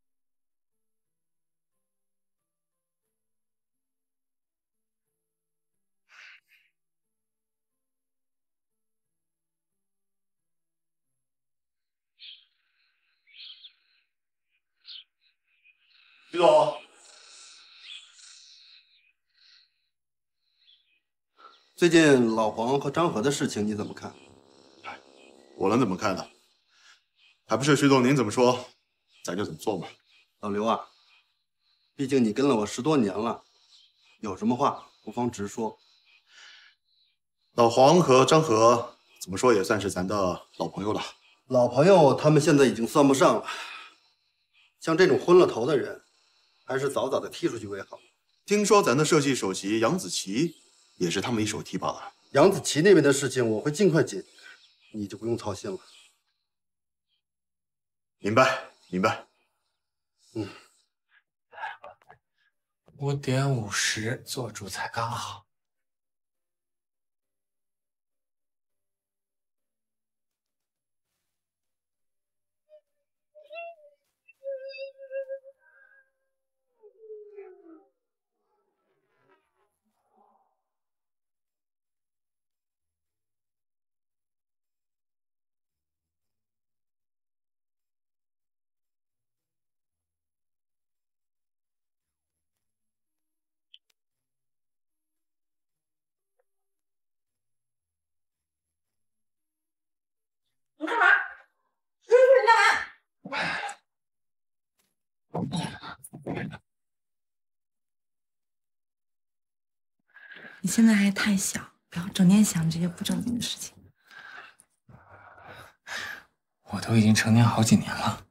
徐总， 最近老黄和张和的事情你怎么看？ 我能怎么看呢？还不是徐总您怎么说，咱就怎么做嘛。 老刘啊，毕竟你跟了我十多年了，有什么话不妨直说。 老黄和张和怎么说也算是咱的老朋友了。 老朋友他们现在已经算不上了，像这种昏了头的人，还是早早的踢出去为好。 听说咱的设计首席杨子琪也是他们一手提拔的。 杨子琪那边的事情我会尽快解决，你就不用操心了。 明白，明白。 嗯， 五点五十做主菜刚好。 你干嘛？叔叔，你干嘛？你现在还太小，不要整天想这些不正经的事情。 我都已经成年好几年了。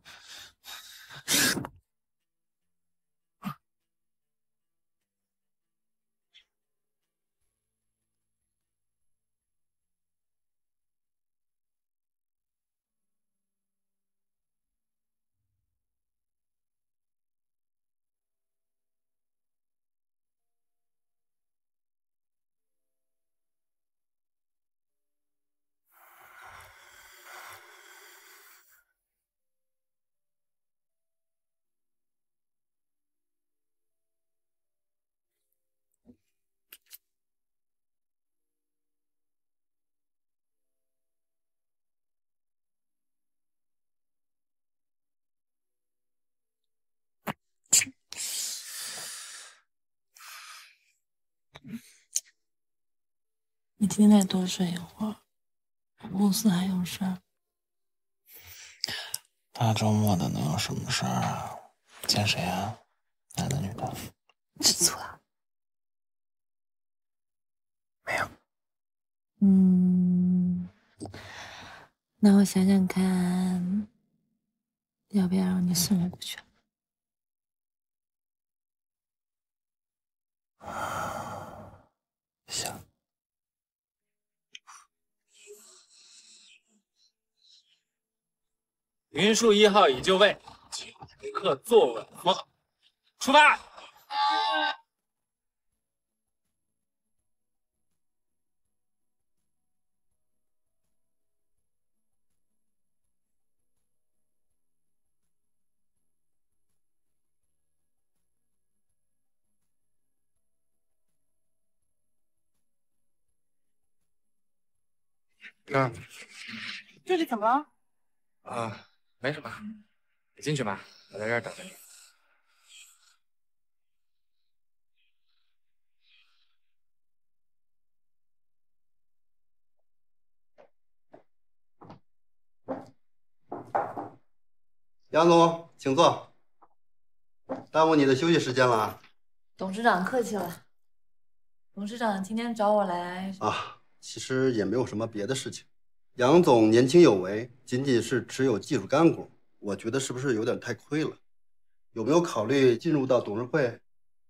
你今天再多睡一会儿，公司还有事儿。 大周末的能有什么事儿啊？见谁啊？男的女的？ 吃醋了？ 没有。 嗯，那我想想看，要不要让你送我过去？ 行。云树一号已就位，请乘客坐稳扶好，出发。那这里怎么了？ 啊，没什么，你进去吧，我在这儿等着你。 杨总，请坐。 耽误你的休息时间了。 董事长客气了。董事长今天找我来啊，其实也没有什么别的事情。杨总年轻有为，仅仅是持有技术干股，我觉得是不是有点太亏了？有没有考虑进入到董事会？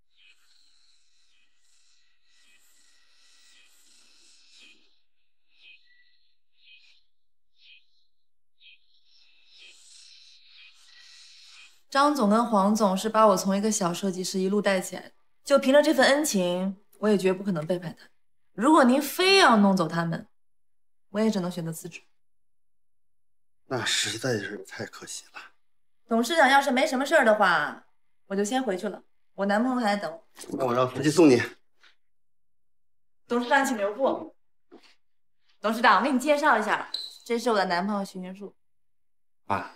张总跟黄总是把我从一个小设计师一路带起来的，就凭着这份恩情，我也绝不可能背叛他。如果您非要弄走他们，我也只能选择辞职。 那实在是太可惜了。 董事长要是没什么事儿的话，我就先回去了，我男朋友还在等我。 那我让司机送你。 董事长请留步。董事长，我给你介绍一下，这是我的男朋友徐云树。 爸。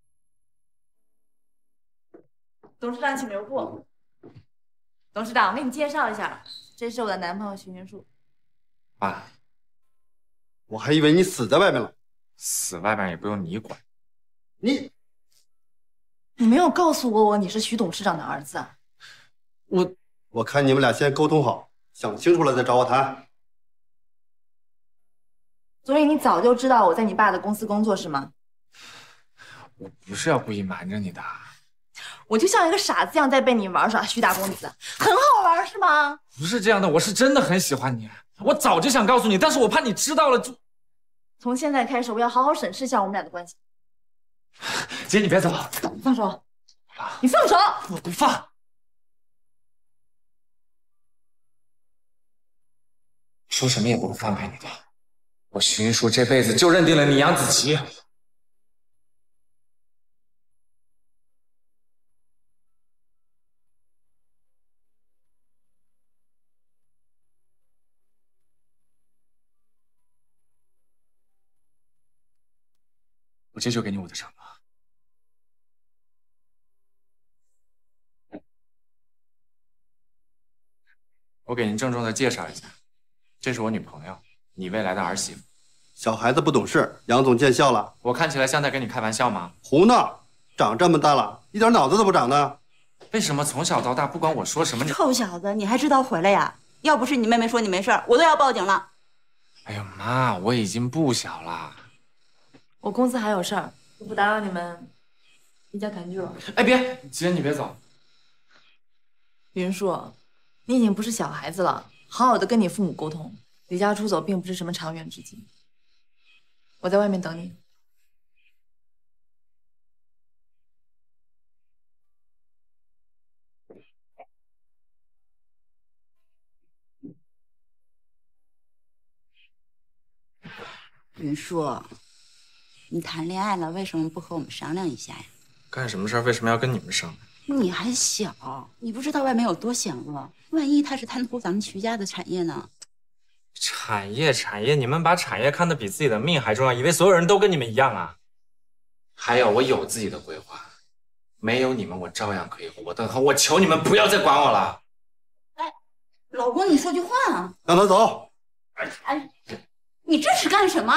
董事长，请留步。董事长，我给你介绍一下，这是我的男朋友徐云树。 爸， 我还以为你死在外面了。 死外面也不用你管。 你， 你没有告诉过我你是徐董事长的儿子啊？ 我，我看你们俩先沟通好，想清楚了再找我谈。 所以你早就知道我在你爸的公司工作是吗？ 我不是要故意瞒着你的。 我就像一个傻子一样在被你玩耍，徐大公子，很好玩是吗？ 不是这样的，我是真的很喜欢你，我早就想告诉你，但是我怕你知道了就…… 从现在开始，我要好好审视一下我们俩的关系。 姐，你别走， 你放手！你放手！ 我不放。说什么也不会放开你的。我徐云树这辈子就认定了你杨子琪。我这就给你我的承诺。我给您郑重的介绍一下，这是我女朋友，你未来的儿媳妇。 小孩子不懂事，杨总见笑了。 我看起来像在跟你开玩笑吗？ 胡闹！长这么大了，一点脑子都不长呢。 为什么从小到大，不管我说什么，你…… 臭小子，你还知道回来呀？要不是你妹妹说你没事儿，我都要报警了。 哎呦妈，我已经不小了。 我公司还有事儿，就不打扰你们一家团聚了。 哎，别，姐，你别走。 云树，你已经不是小孩子了，好好的跟你父母沟通。离家出走并不是什么长远之计。我在外面等你。 云树，你谈恋爱了，为什么不和我们商量一下呀？ 干什么事儿为什么要跟你们商量？ 你还小，你不知道外面有多险恶，万一他是贪图咱们徐家的产业呢？ 产业，产业，你们把产业看得比自己的命还重要，以为所有人都跟你们一样啊？还有，我有自己的规划，没有你们，我照样可以活得好。我求你们不要再管我了。 哎，老公，你说句话啊！ 让他走。 哎，你这是干什么？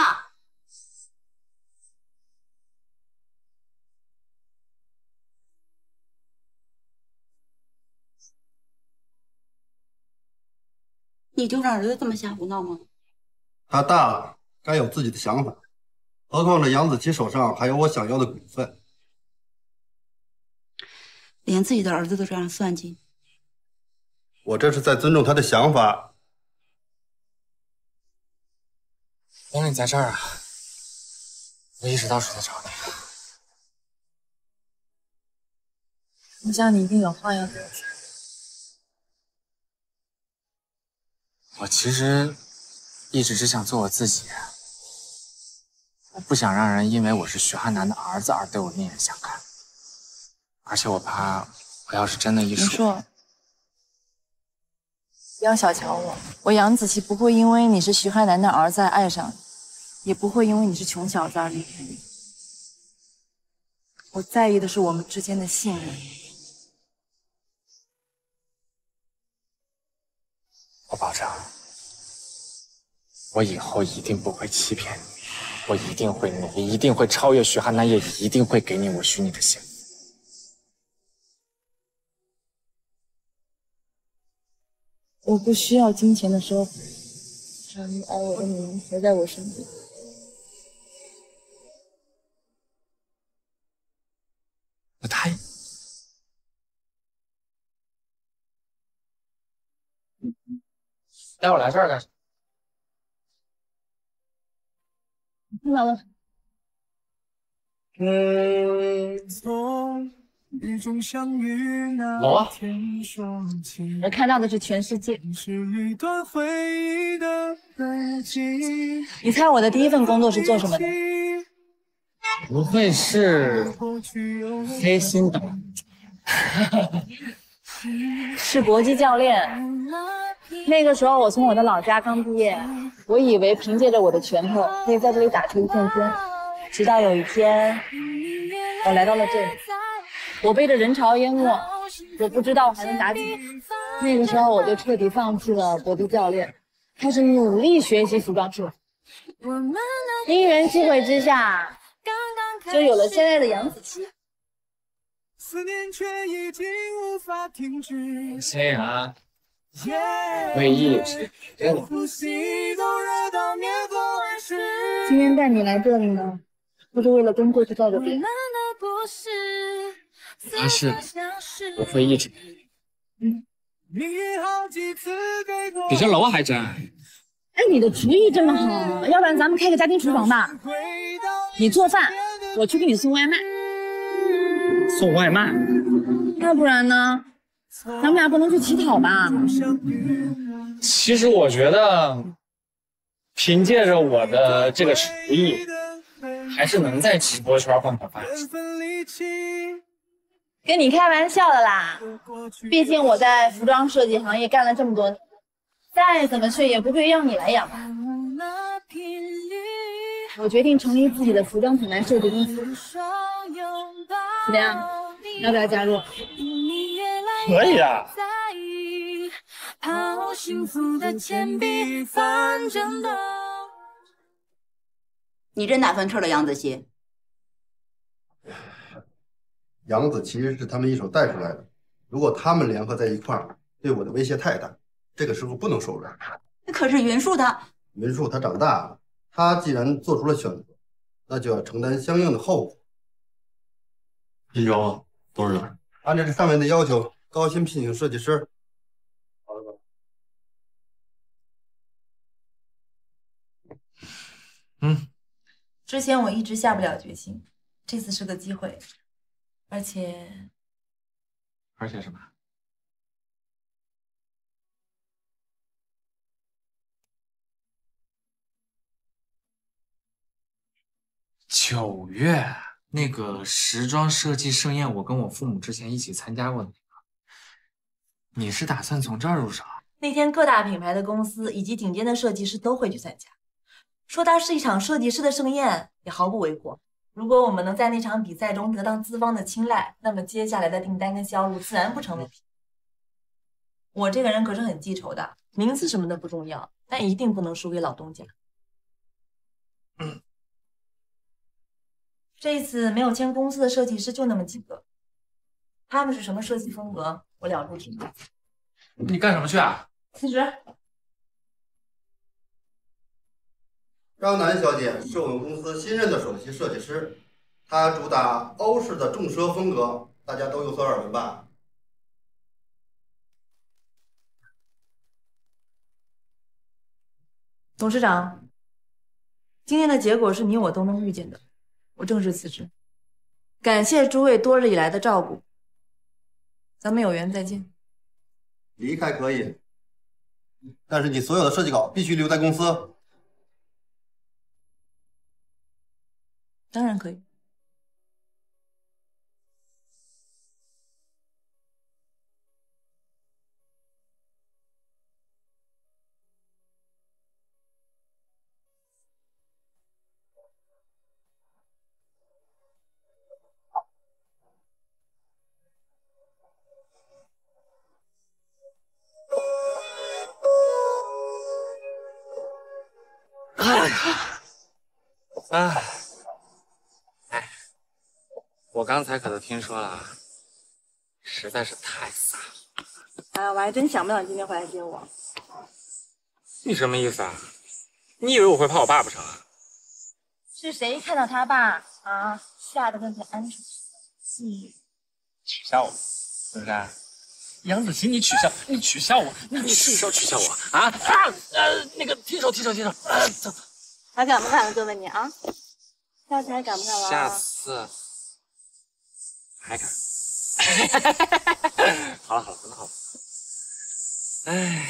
你就让儿子这么瞎胡闹吗？ 他大了，该有自己的想法。何况这杨子琪手上还有我想要的股份。 连自己的儿子都这样算计， 我这是在尊重他的想法。 原来你在这儿啊！我一直到处在找你。 我想你一定有话要对我说。 我其实一直只想做我自己，我不想让人因为我是徐汉南的儿子而对我另眼相看，而且我怕我要是真的一说， 你说，不要小瞧我，我杨子琪不会因为你是徐汉南的儿子而爱上你，也不会因为你是穷小子而离开你。我在意的是我们之间的信任。 我保证，我以后一定不会欺骗你，我一定会努力，一定会超越徐汉南，也一定会给你我许你的幸福。 我不需要金钱的收获，只要你爱我的女人陪在我身边。 我答应。带我来这儿干什么？ 看到了。 嗯，好啊。 我看到的是全世界。你猜我的第一份工作是做什么的？ 不会是黑心党？ 是搏击教练。那个时候我从我的老家刚毕业，我以为凭借着我的拳头可以在这里打出一片天。直到有一天，我来到了这里，我被这人潮淹没，我不知道我还能打几个。那个时候我就彻底放弃了搏击教练，开始努力学习服装设计。因缘际会之下，就有了现在的杨子琪。 虽然为意志真的。 今天带你来这里呢，不是为了跟过去道个别。 发誓我会一直。 嗯， 比这楼还真。 哎，你的厨艺这么好，要不然咱们开个家庭厨房吧？你做饭，我去给你送外卖。 送外卖？ 要不然呢？咱们俩不能去乞讨吧？ 其实我觉得，凭借着我的这个厨艺，还是能在直播圈混口饭吃。 跟你开玩笑的啦，毕竟我在服装设计行业干了这么多年，再怎么睡也不会让你来养吧。我决定成立自己的服装品牌设计公司，怎么样？要不要加入？ 可以啊。 你认哪份错了，杨子琪？ 杨子琪是他们一手带出来的，如果他们联合在一块儿，对我的威胁太大，这个时候不能手软。 可是云树他， 云树他长大了，他既然做出了选择，那就要承担相应的后果。 今朝多少人？ 按照这上面的要求，高薪聘请设计师。好了吧？ 嗯。 之前我一直下不了决心，这次是个机会，而且， 而且什么？九月那个时装设计盛宴，我跟我父母之前一起参加过的那个，你是打算从这儿入手？ 那天各大品牌的公司以及顶尖的设计师都会去参加。说它是一场设计师的盛宴，也毫不为过。如果我们能在那场比赛中得到资方的青睐，那么接下来的订单跟销路自然不成问题。我这个人可是很记仇的，名次什么的不重要，但一定不能输给老东家。 嗯， 这一次没有签公司的设计师就那么几个，他们是什么设计风格，我了如指掌。 你干什么去啊？ 辞职。 张楠小姐是我们公司新任的首席设计师，她主打欧式的重奢风格，大家都有所耳闻吧？ 董事长，今天的结果是你我都能预见的，我正式辞职。感谢诸位多日以来的照顾，咱们有缘再见。 离开可以，但是你所有的设计稿必须留在公司。 当然可以。 哎呀，哎。我刚才可都听说了，实在是太飒了。 哎，我还真想不到你今天回来接我。 你什么意思啊？你以为我会怕我爸不成啊？ 是谁看到他爸啊，吓得跟条鹌鹑似的？你取笑我，是不是？杨子琪，你取笑，你取笑我，你取笑取笑我啊啊！呃，那个提手提手提手，啊，走走。 还敢不敢了？就问你啊，下次还敢不敢了？ 下次还敢？好了好了，很好了。哎。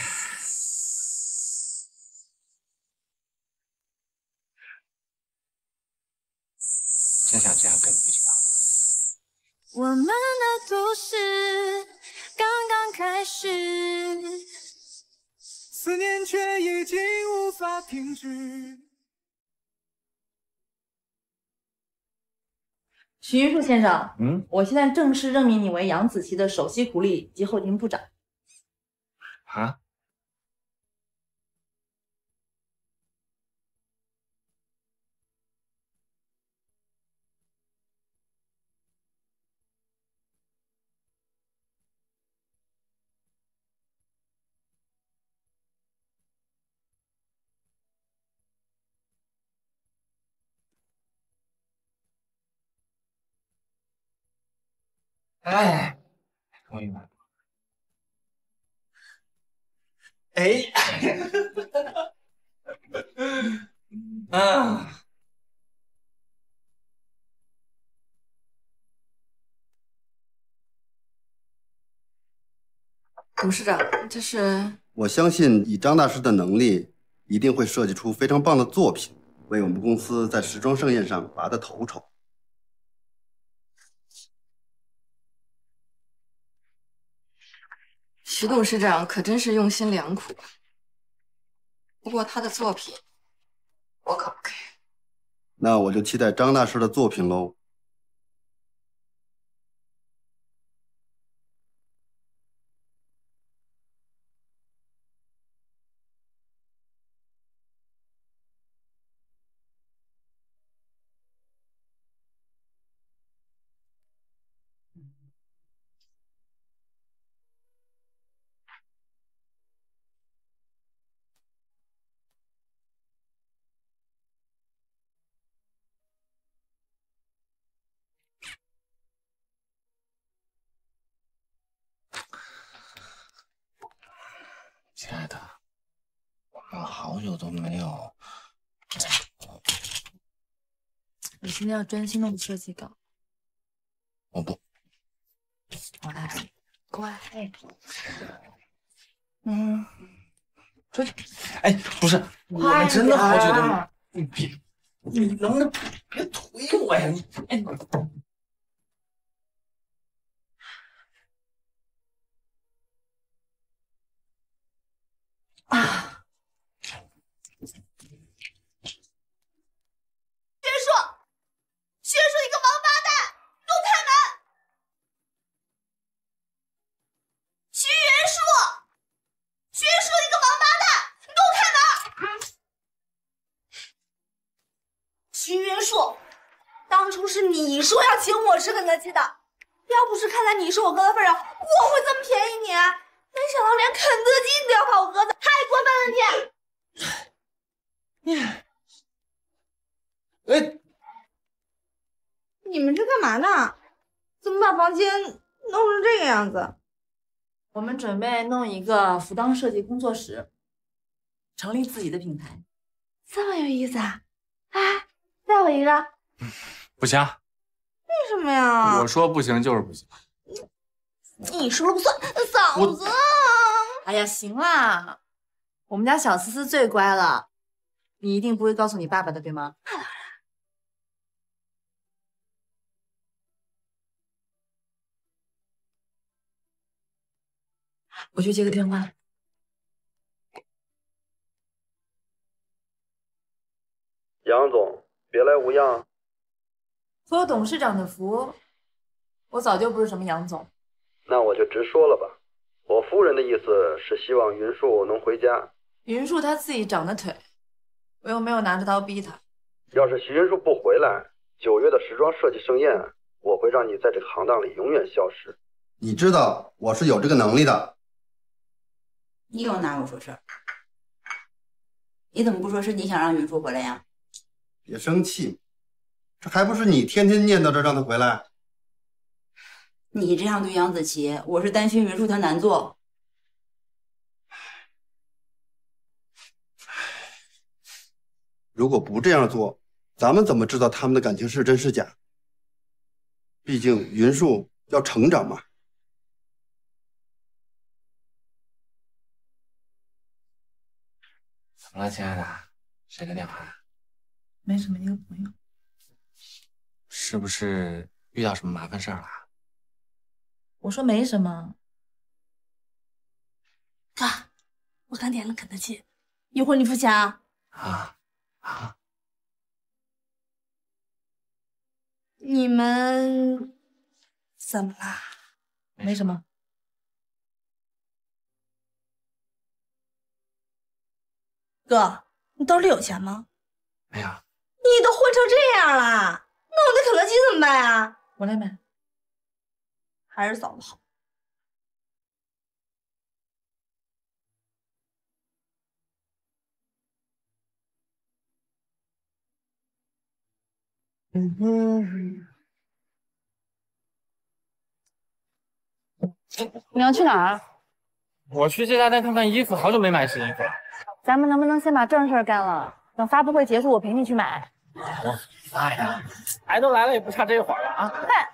真想这样跟你一起到老。 我们的故事刚刚开始， 思念却已经无法停止。 徐云树先生， 嗯， 我现在正式任命你为杨子琪的首席苦力及后勤部长。 啊？ 哎，终于买了。哎，啊！ 董事长，这是…… 我相信以张大师的能力，一定会设计出非常棒的作品，为我们公司在时装盛宴上拔得头筹。 徐董事长可真是用心良苦，不过他的作品，我可不可以？ 那我就期待张大师的作品喽。 亲爱的，我们好久都没有。 我现在要专心弄设计稿。 我不。 我来，乖。 嗯，出去。哎，不是，我们真的好久都没……你别，你能不能别推我呀？你，哎。 啊！薛树，薛树，你个王八蛋，给我开门！徐元树，薛树，你个王八蛋，你给我开门！徐元树，当初是你说要请我吃肯德基的，要不是看在你是我哥的份上，我会这么便宜你？ 没想到连肯德基你都要怕我哥的，太过分了你！你， 哎， 你们这干嘛呢？怎么把房间弄成这个样子？ 我们准备弄一个服装设计工作室，成立自己的品牌。 这么有意思啊！哎，再我一个。 不行。 为什么呀？ 我说不行就是不行。 你说了不算，嫂子。 哎呀，行啦，我们家小思思最乖了，你一定不会告诉你爸爸的，对吗？我去接个电话。 杨总，别来无恙。 托董事长的福，我早就不是什么杨总。 那我就直说了吧，我夫人的意思是希望云树能回家。 云树他自己长的腿，我又没有拿着刀逼他。 要是徐云树不回来，九月的时装设计盛宴，我会让你在这个行当里永远消失。你知道我是有这个能力的。 你又拿我说事儿。你怎么不说是你想让云舒回来呀？ 别生气，这还不是你天天念叨着让他回来？ 你这样对杨子琪，我是担心云舒她难做。 如果不这样做，咱们怎么知道他们的感情是真是假？毕竟云舒要成长嘛。 怎么了，亲爱的？谁的电话？ 没什么，一个朋友。 是不是遇到什么麻烦事儿了？ 我说没什么。 哥，我刚点了肯德基，一会儿你付钱啊。 啊啊！ 你们怎么啦？ 没什么。 哥，你兜里有钱吗？ 没有。 你都混成这样了，那我的肯德基怎么办呀？ 我来买。 还是嫂子好。 你要去哪儿？ 我去这家店看看衣服，好久没买新衣服了。 咱们能不能先把正事儿干了？等发布会结束，我陪你去买。 哎呀，来都来了，也不差这一会儿了啊！ 嗨。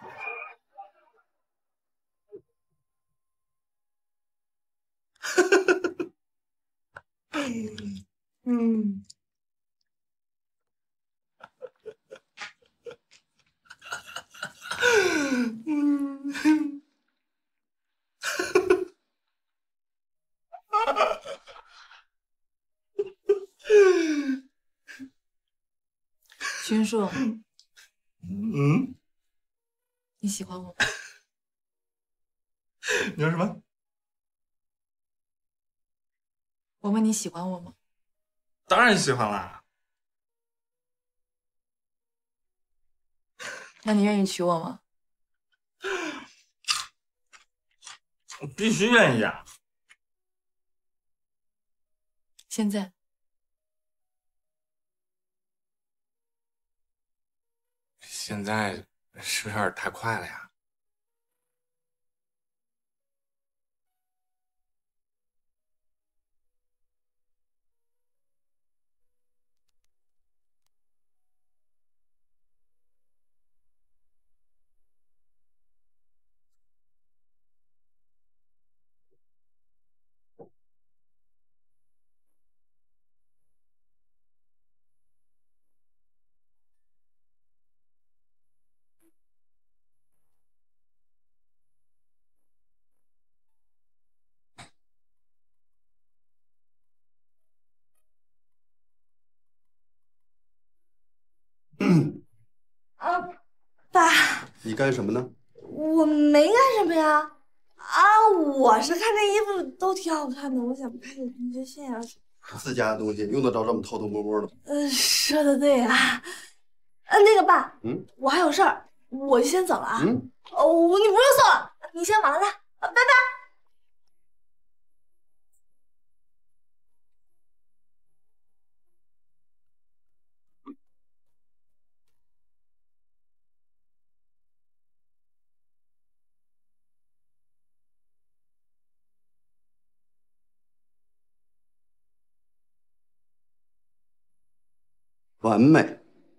嗯。嗯。 君硕， 嗯， 你喜欢我吗？ 你说什么？ 我问你喜欢我吗？ 当然喜欢啦。 那你愿意娶我吗？ 我必须愿意啊！ 现在？ 现在是不是有点太快了呀？ 啊，爸， 你干什么呢？ 我没干什么呀。啊，我是看这衣服都挺好看的，我想拍个同学炫耀。 自家的东西用得着这么偷偷摸摸的吗？ 呃，说的对啊。呃，那个爸， 嗯， 我还有事儿，我就先走了啊。 嗯， 哦，你不用送了，你先忙着，拜拜。 完美。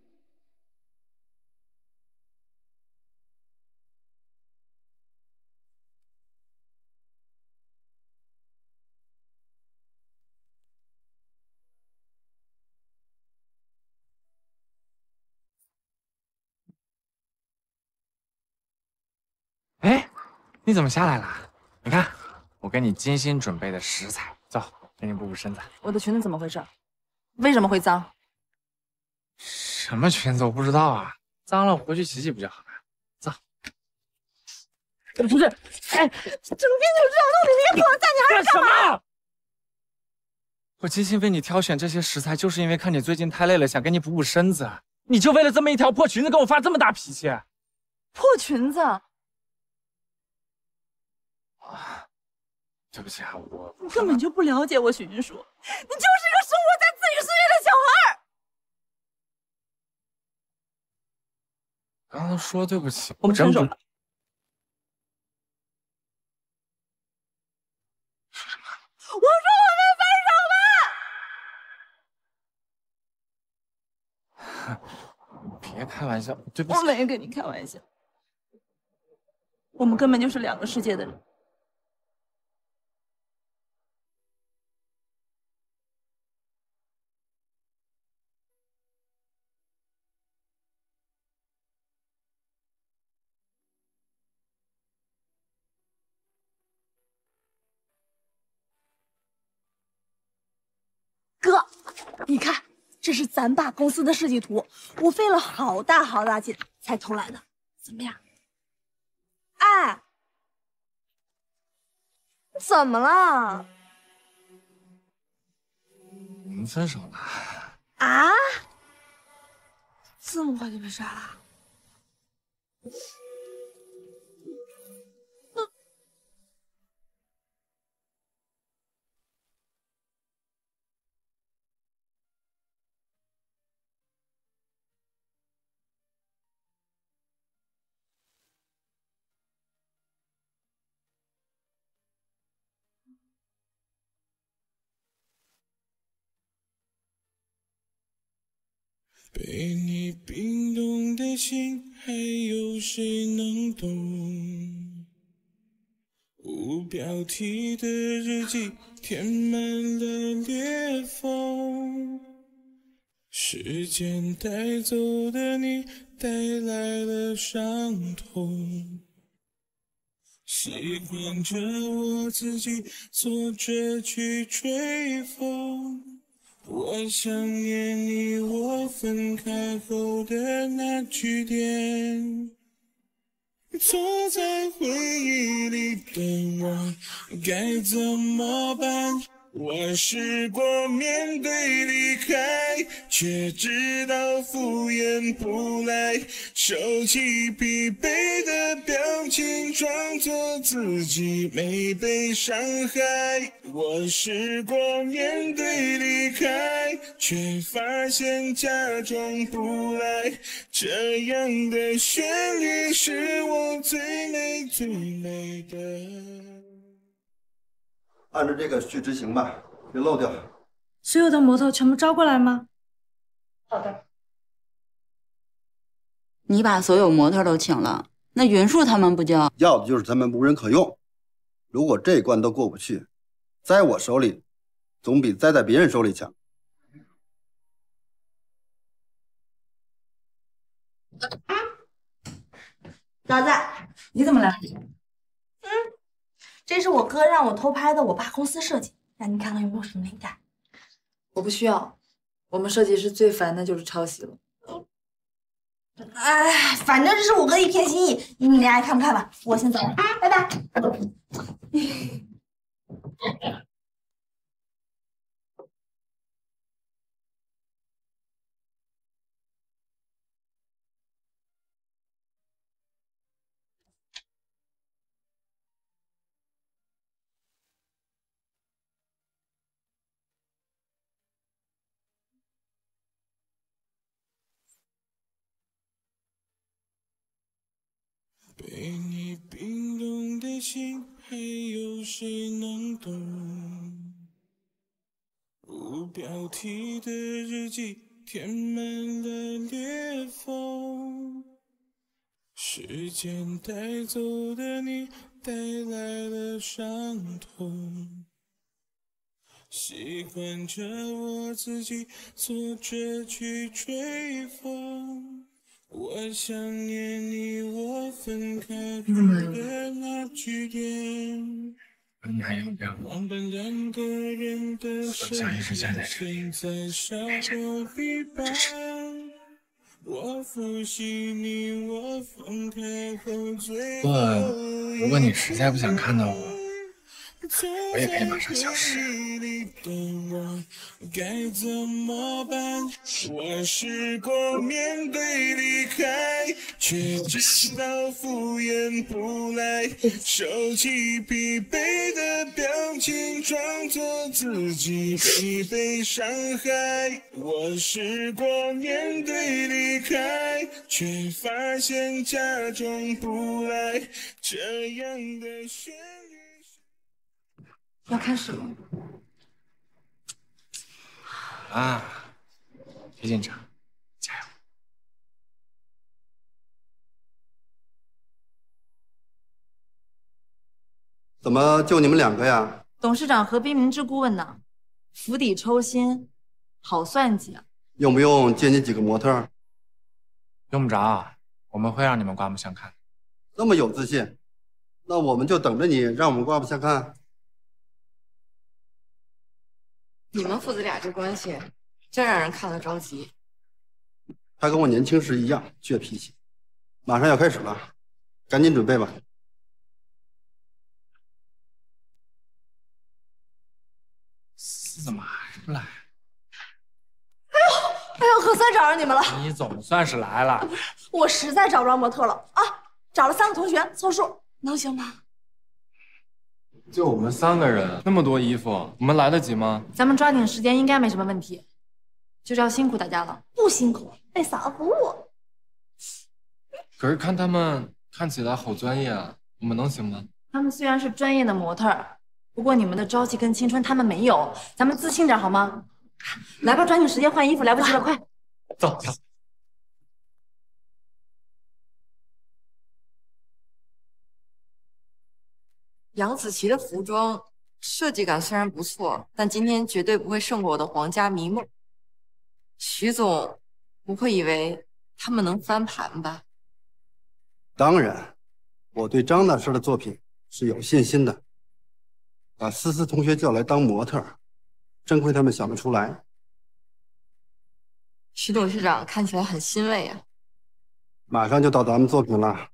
哎，你怎么下来了？你看，我给你精心准备的食材，走，给你补补身子。 我的裙子怎么回事？为什么会脏？ 什么裙子我不知道啊，脏了回去洗洗不就好了？走。不是，哎， 整天就知道弄你那些破菜，你还是干嘛？ 我精心为你挑选这些食材，就是因为看你最近太累了，想给你补补身子。你就为了这么一条破裙子跟我发这么大脾气？ 破裙子？ 对不起啊，我你根本就不了解我，许云舒，你就是一个生活在自己世界的小孩。 刚刚说对不起， 我们分手了。 说什么？ 我说我们分手吧。别开玩笑，对不起。 我没跟你开玩笑，我们根本就是两个世界的人。哥，你看，这是咱爸公司的设计图，我费了好大好大劲才偷来的，怎么样？哎，怎么了？ 我们分手了。 啊？这么快就被杀了？ 被你冰冻的心，还有谁能懂？无标题的日记填满了裂缝，时间带走的你，带来了伤痛。习惯着我自己坐着去吹风。我想念你，我分开后的那句点，坐在回忆里的我该怎么办？我试过面对离开，却知道敷衍不来，收起疲惫的表情，装作自己没被伤害。我试过面对离开，却发现假装不来，这样的旋律是我最美最美的。 按照这个去执行吧，别漏掉。 所有的模特全部招过来吗？ 好的。 你把所有模特都请了，那云舒他们不就要的就是他们无人可用？如果这一关都过不去，栽我手里总比栽在别人手里强。 老子， 你怎么来了？ 嗯，这是我哥让我偷拍的我爸公司设计，让你看看有没有什么灵感。 我不需要，我们设计师最烦的就是抄袭了。 哎，反正这是我哥一片心意，你俩爱看不看吧。我先走了，拜拜。 被你冰冻的心，还有谁能懂？无标题的日记填满了裂缝，时间带走的你，带来了伤痛。习惯着我自己坐着去吹风。我想念你，我分开后的那句点。 你还要不要？ 我们两个人的手牵在沙漠地板。我复习你，我分开后最后。 不，如果你实在不想看到我， 我也可以马上消失。 该怎么办？我试过面对离开，却知道敷衍不来，收起疲惫的表情，装作自己没被伤害。我试过面对离开，却发现假装不来，这样的旋律。 要开始了。 啊，别紧张，加油！ 怎么就你们两个呀？ 董事长何必明知故问呢？釜底抽薪，好算计啊！ 用不用借你几个模特？ 用不着，我们会让你们刮目相看。 那么有自信，那我们就等着你让我们刮目相看。 你们父子俩这关系，真让人看了着急。 他跟我年轻时一样倔脾气。马上要开始了，赶紧准备吧。 思怎么还不来？ 哎呦，可算找着你们了！ 你总算是来了。 我实在找不着模特了啊，找了三个同学凑数，能行吗？ 就我们三个人，那么多衣服，我们来得及吗？ 咱们抓紧时间，应该没什么问题。就是要辛苦大家了。 不辛苦，那啥服务。 可是看他们看起来好专业啊，我们能行吗？ 他们虽然是专业的模特儿，不过你们的朝气跟青春他们没有，咱们自信点好吗？来吧，抓紧时间换衣服，来不及了，快走走。 杨子琪的服装设计感虽然不错，但今天绝对不会胜过我的皇家迷梦。徐总不会以为他们能翻盘吧？ 当然，我对张大师的作品是有信心的。把思思同学叫来当模特，真亏他们想得出来。 徐董事长看起来很欣慰啊。 马上就到咱们作品了。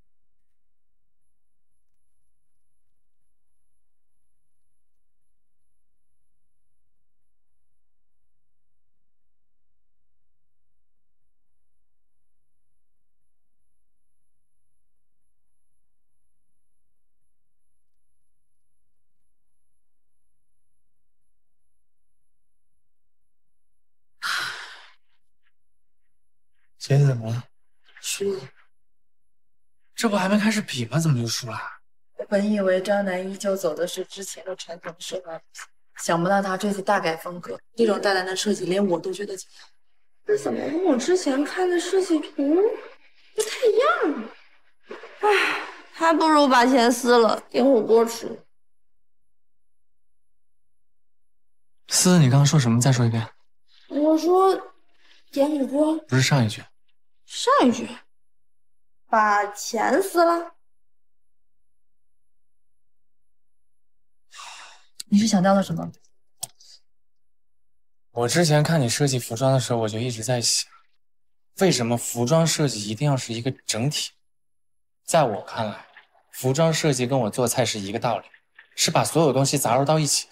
姐姐怎么了？ 输了。 这不还没开始比吗？怎么就输了？ 我本以为张楠依旧走的是之前的传统设计，想不到他这次大改风格，这种大胆的设计连我都觉得惊讶。 这怎么跟我之前看的设计图不太一样呢？唉，还不如把钱撕了，点火锅吃。 思，你刚刚说什么？再说一遍。 我说点火锅， 不是上一句。 上一句，把钱撕了。 你是想到了什么？ 我之前看你设计服装的时候，我就一直在想，为什么服装设计一定要是一个整体？在我看来，服装设计跟我做菜是一个道理，是把所有东西杂糅到一起的。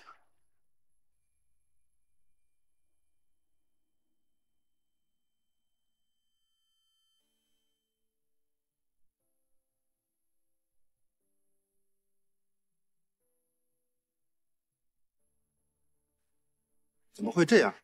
怎么会这样？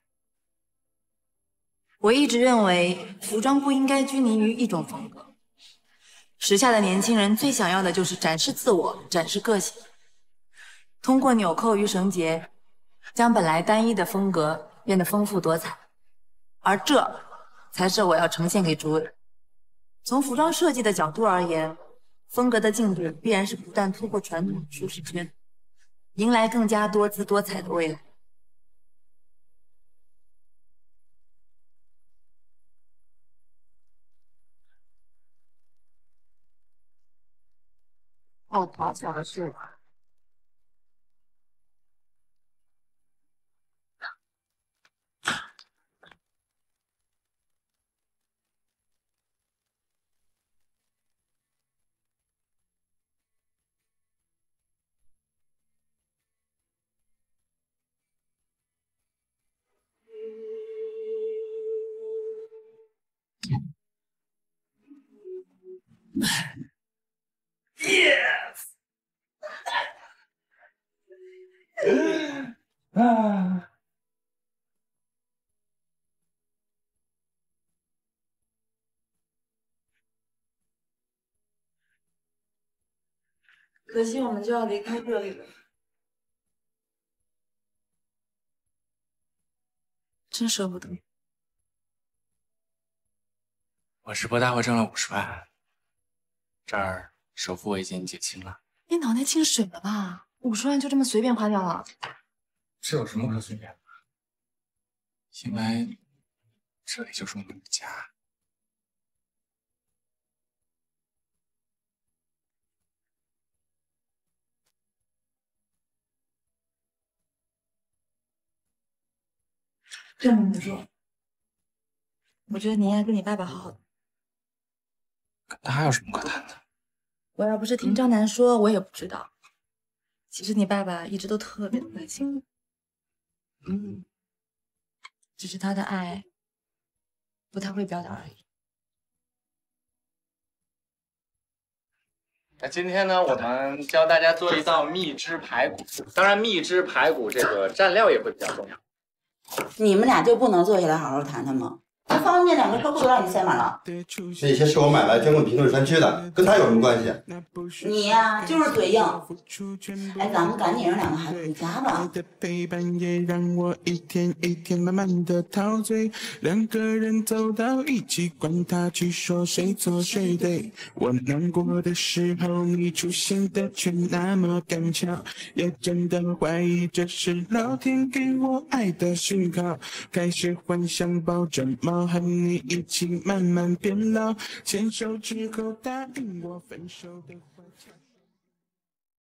我一直认为服装不应该拘泥于一种风格。时下的年轻人最想要的就是展示自我，展示个性。通过纽扣与绳结，将本来单一的风格变得丰富多彩。而这才是我要呈现给诸位。从服装设计的角度而言，风格的进步必然是不断突破传统舒适圈，迎来更加多姿多彩的未来。 哦，爬起来是吧？ Yes！ 啊！ 可惜我们就要离开这里了，真舍不得。 我石博大会挣了五十万，这儿首付我已经结清了。 你脑袋进水了吧？五十万就这么随便花掉了？ 这有什么可随便的？因为这里就是我们的家。 这么说，我觉得你应该跟你爸爸好好的。 跟他有什么可谈的？ 我要不是听张楠说，我也不知道。其实你爸爸一直都特别的关心你，嗯，只是他的爱不太会表达而已。 那今天呢，我们教大家做一道蜜汁排骨。当然，蜜汁排骨这个蘸料也会比较重要。 你们俩就不能坐下来好好谈谈吗？这方便面两个车库都让你塞满了。 那些是我买来捐给贫困山区的，跟他有什么关系？ 你呀、啊，就是嘴硬。哎，咱们赶紧让两个孩子回家吧。 陪伴也让我一天一天慢慢的陶醉，两个人走到一起，管他去说谁错谁对。我难过的时候，你出现的却那么刚巧，也真的怀疑这是老天给我爱的讯号。开始幻想抱着猫和你一起慢慢变老，牵手之后答应我分手的。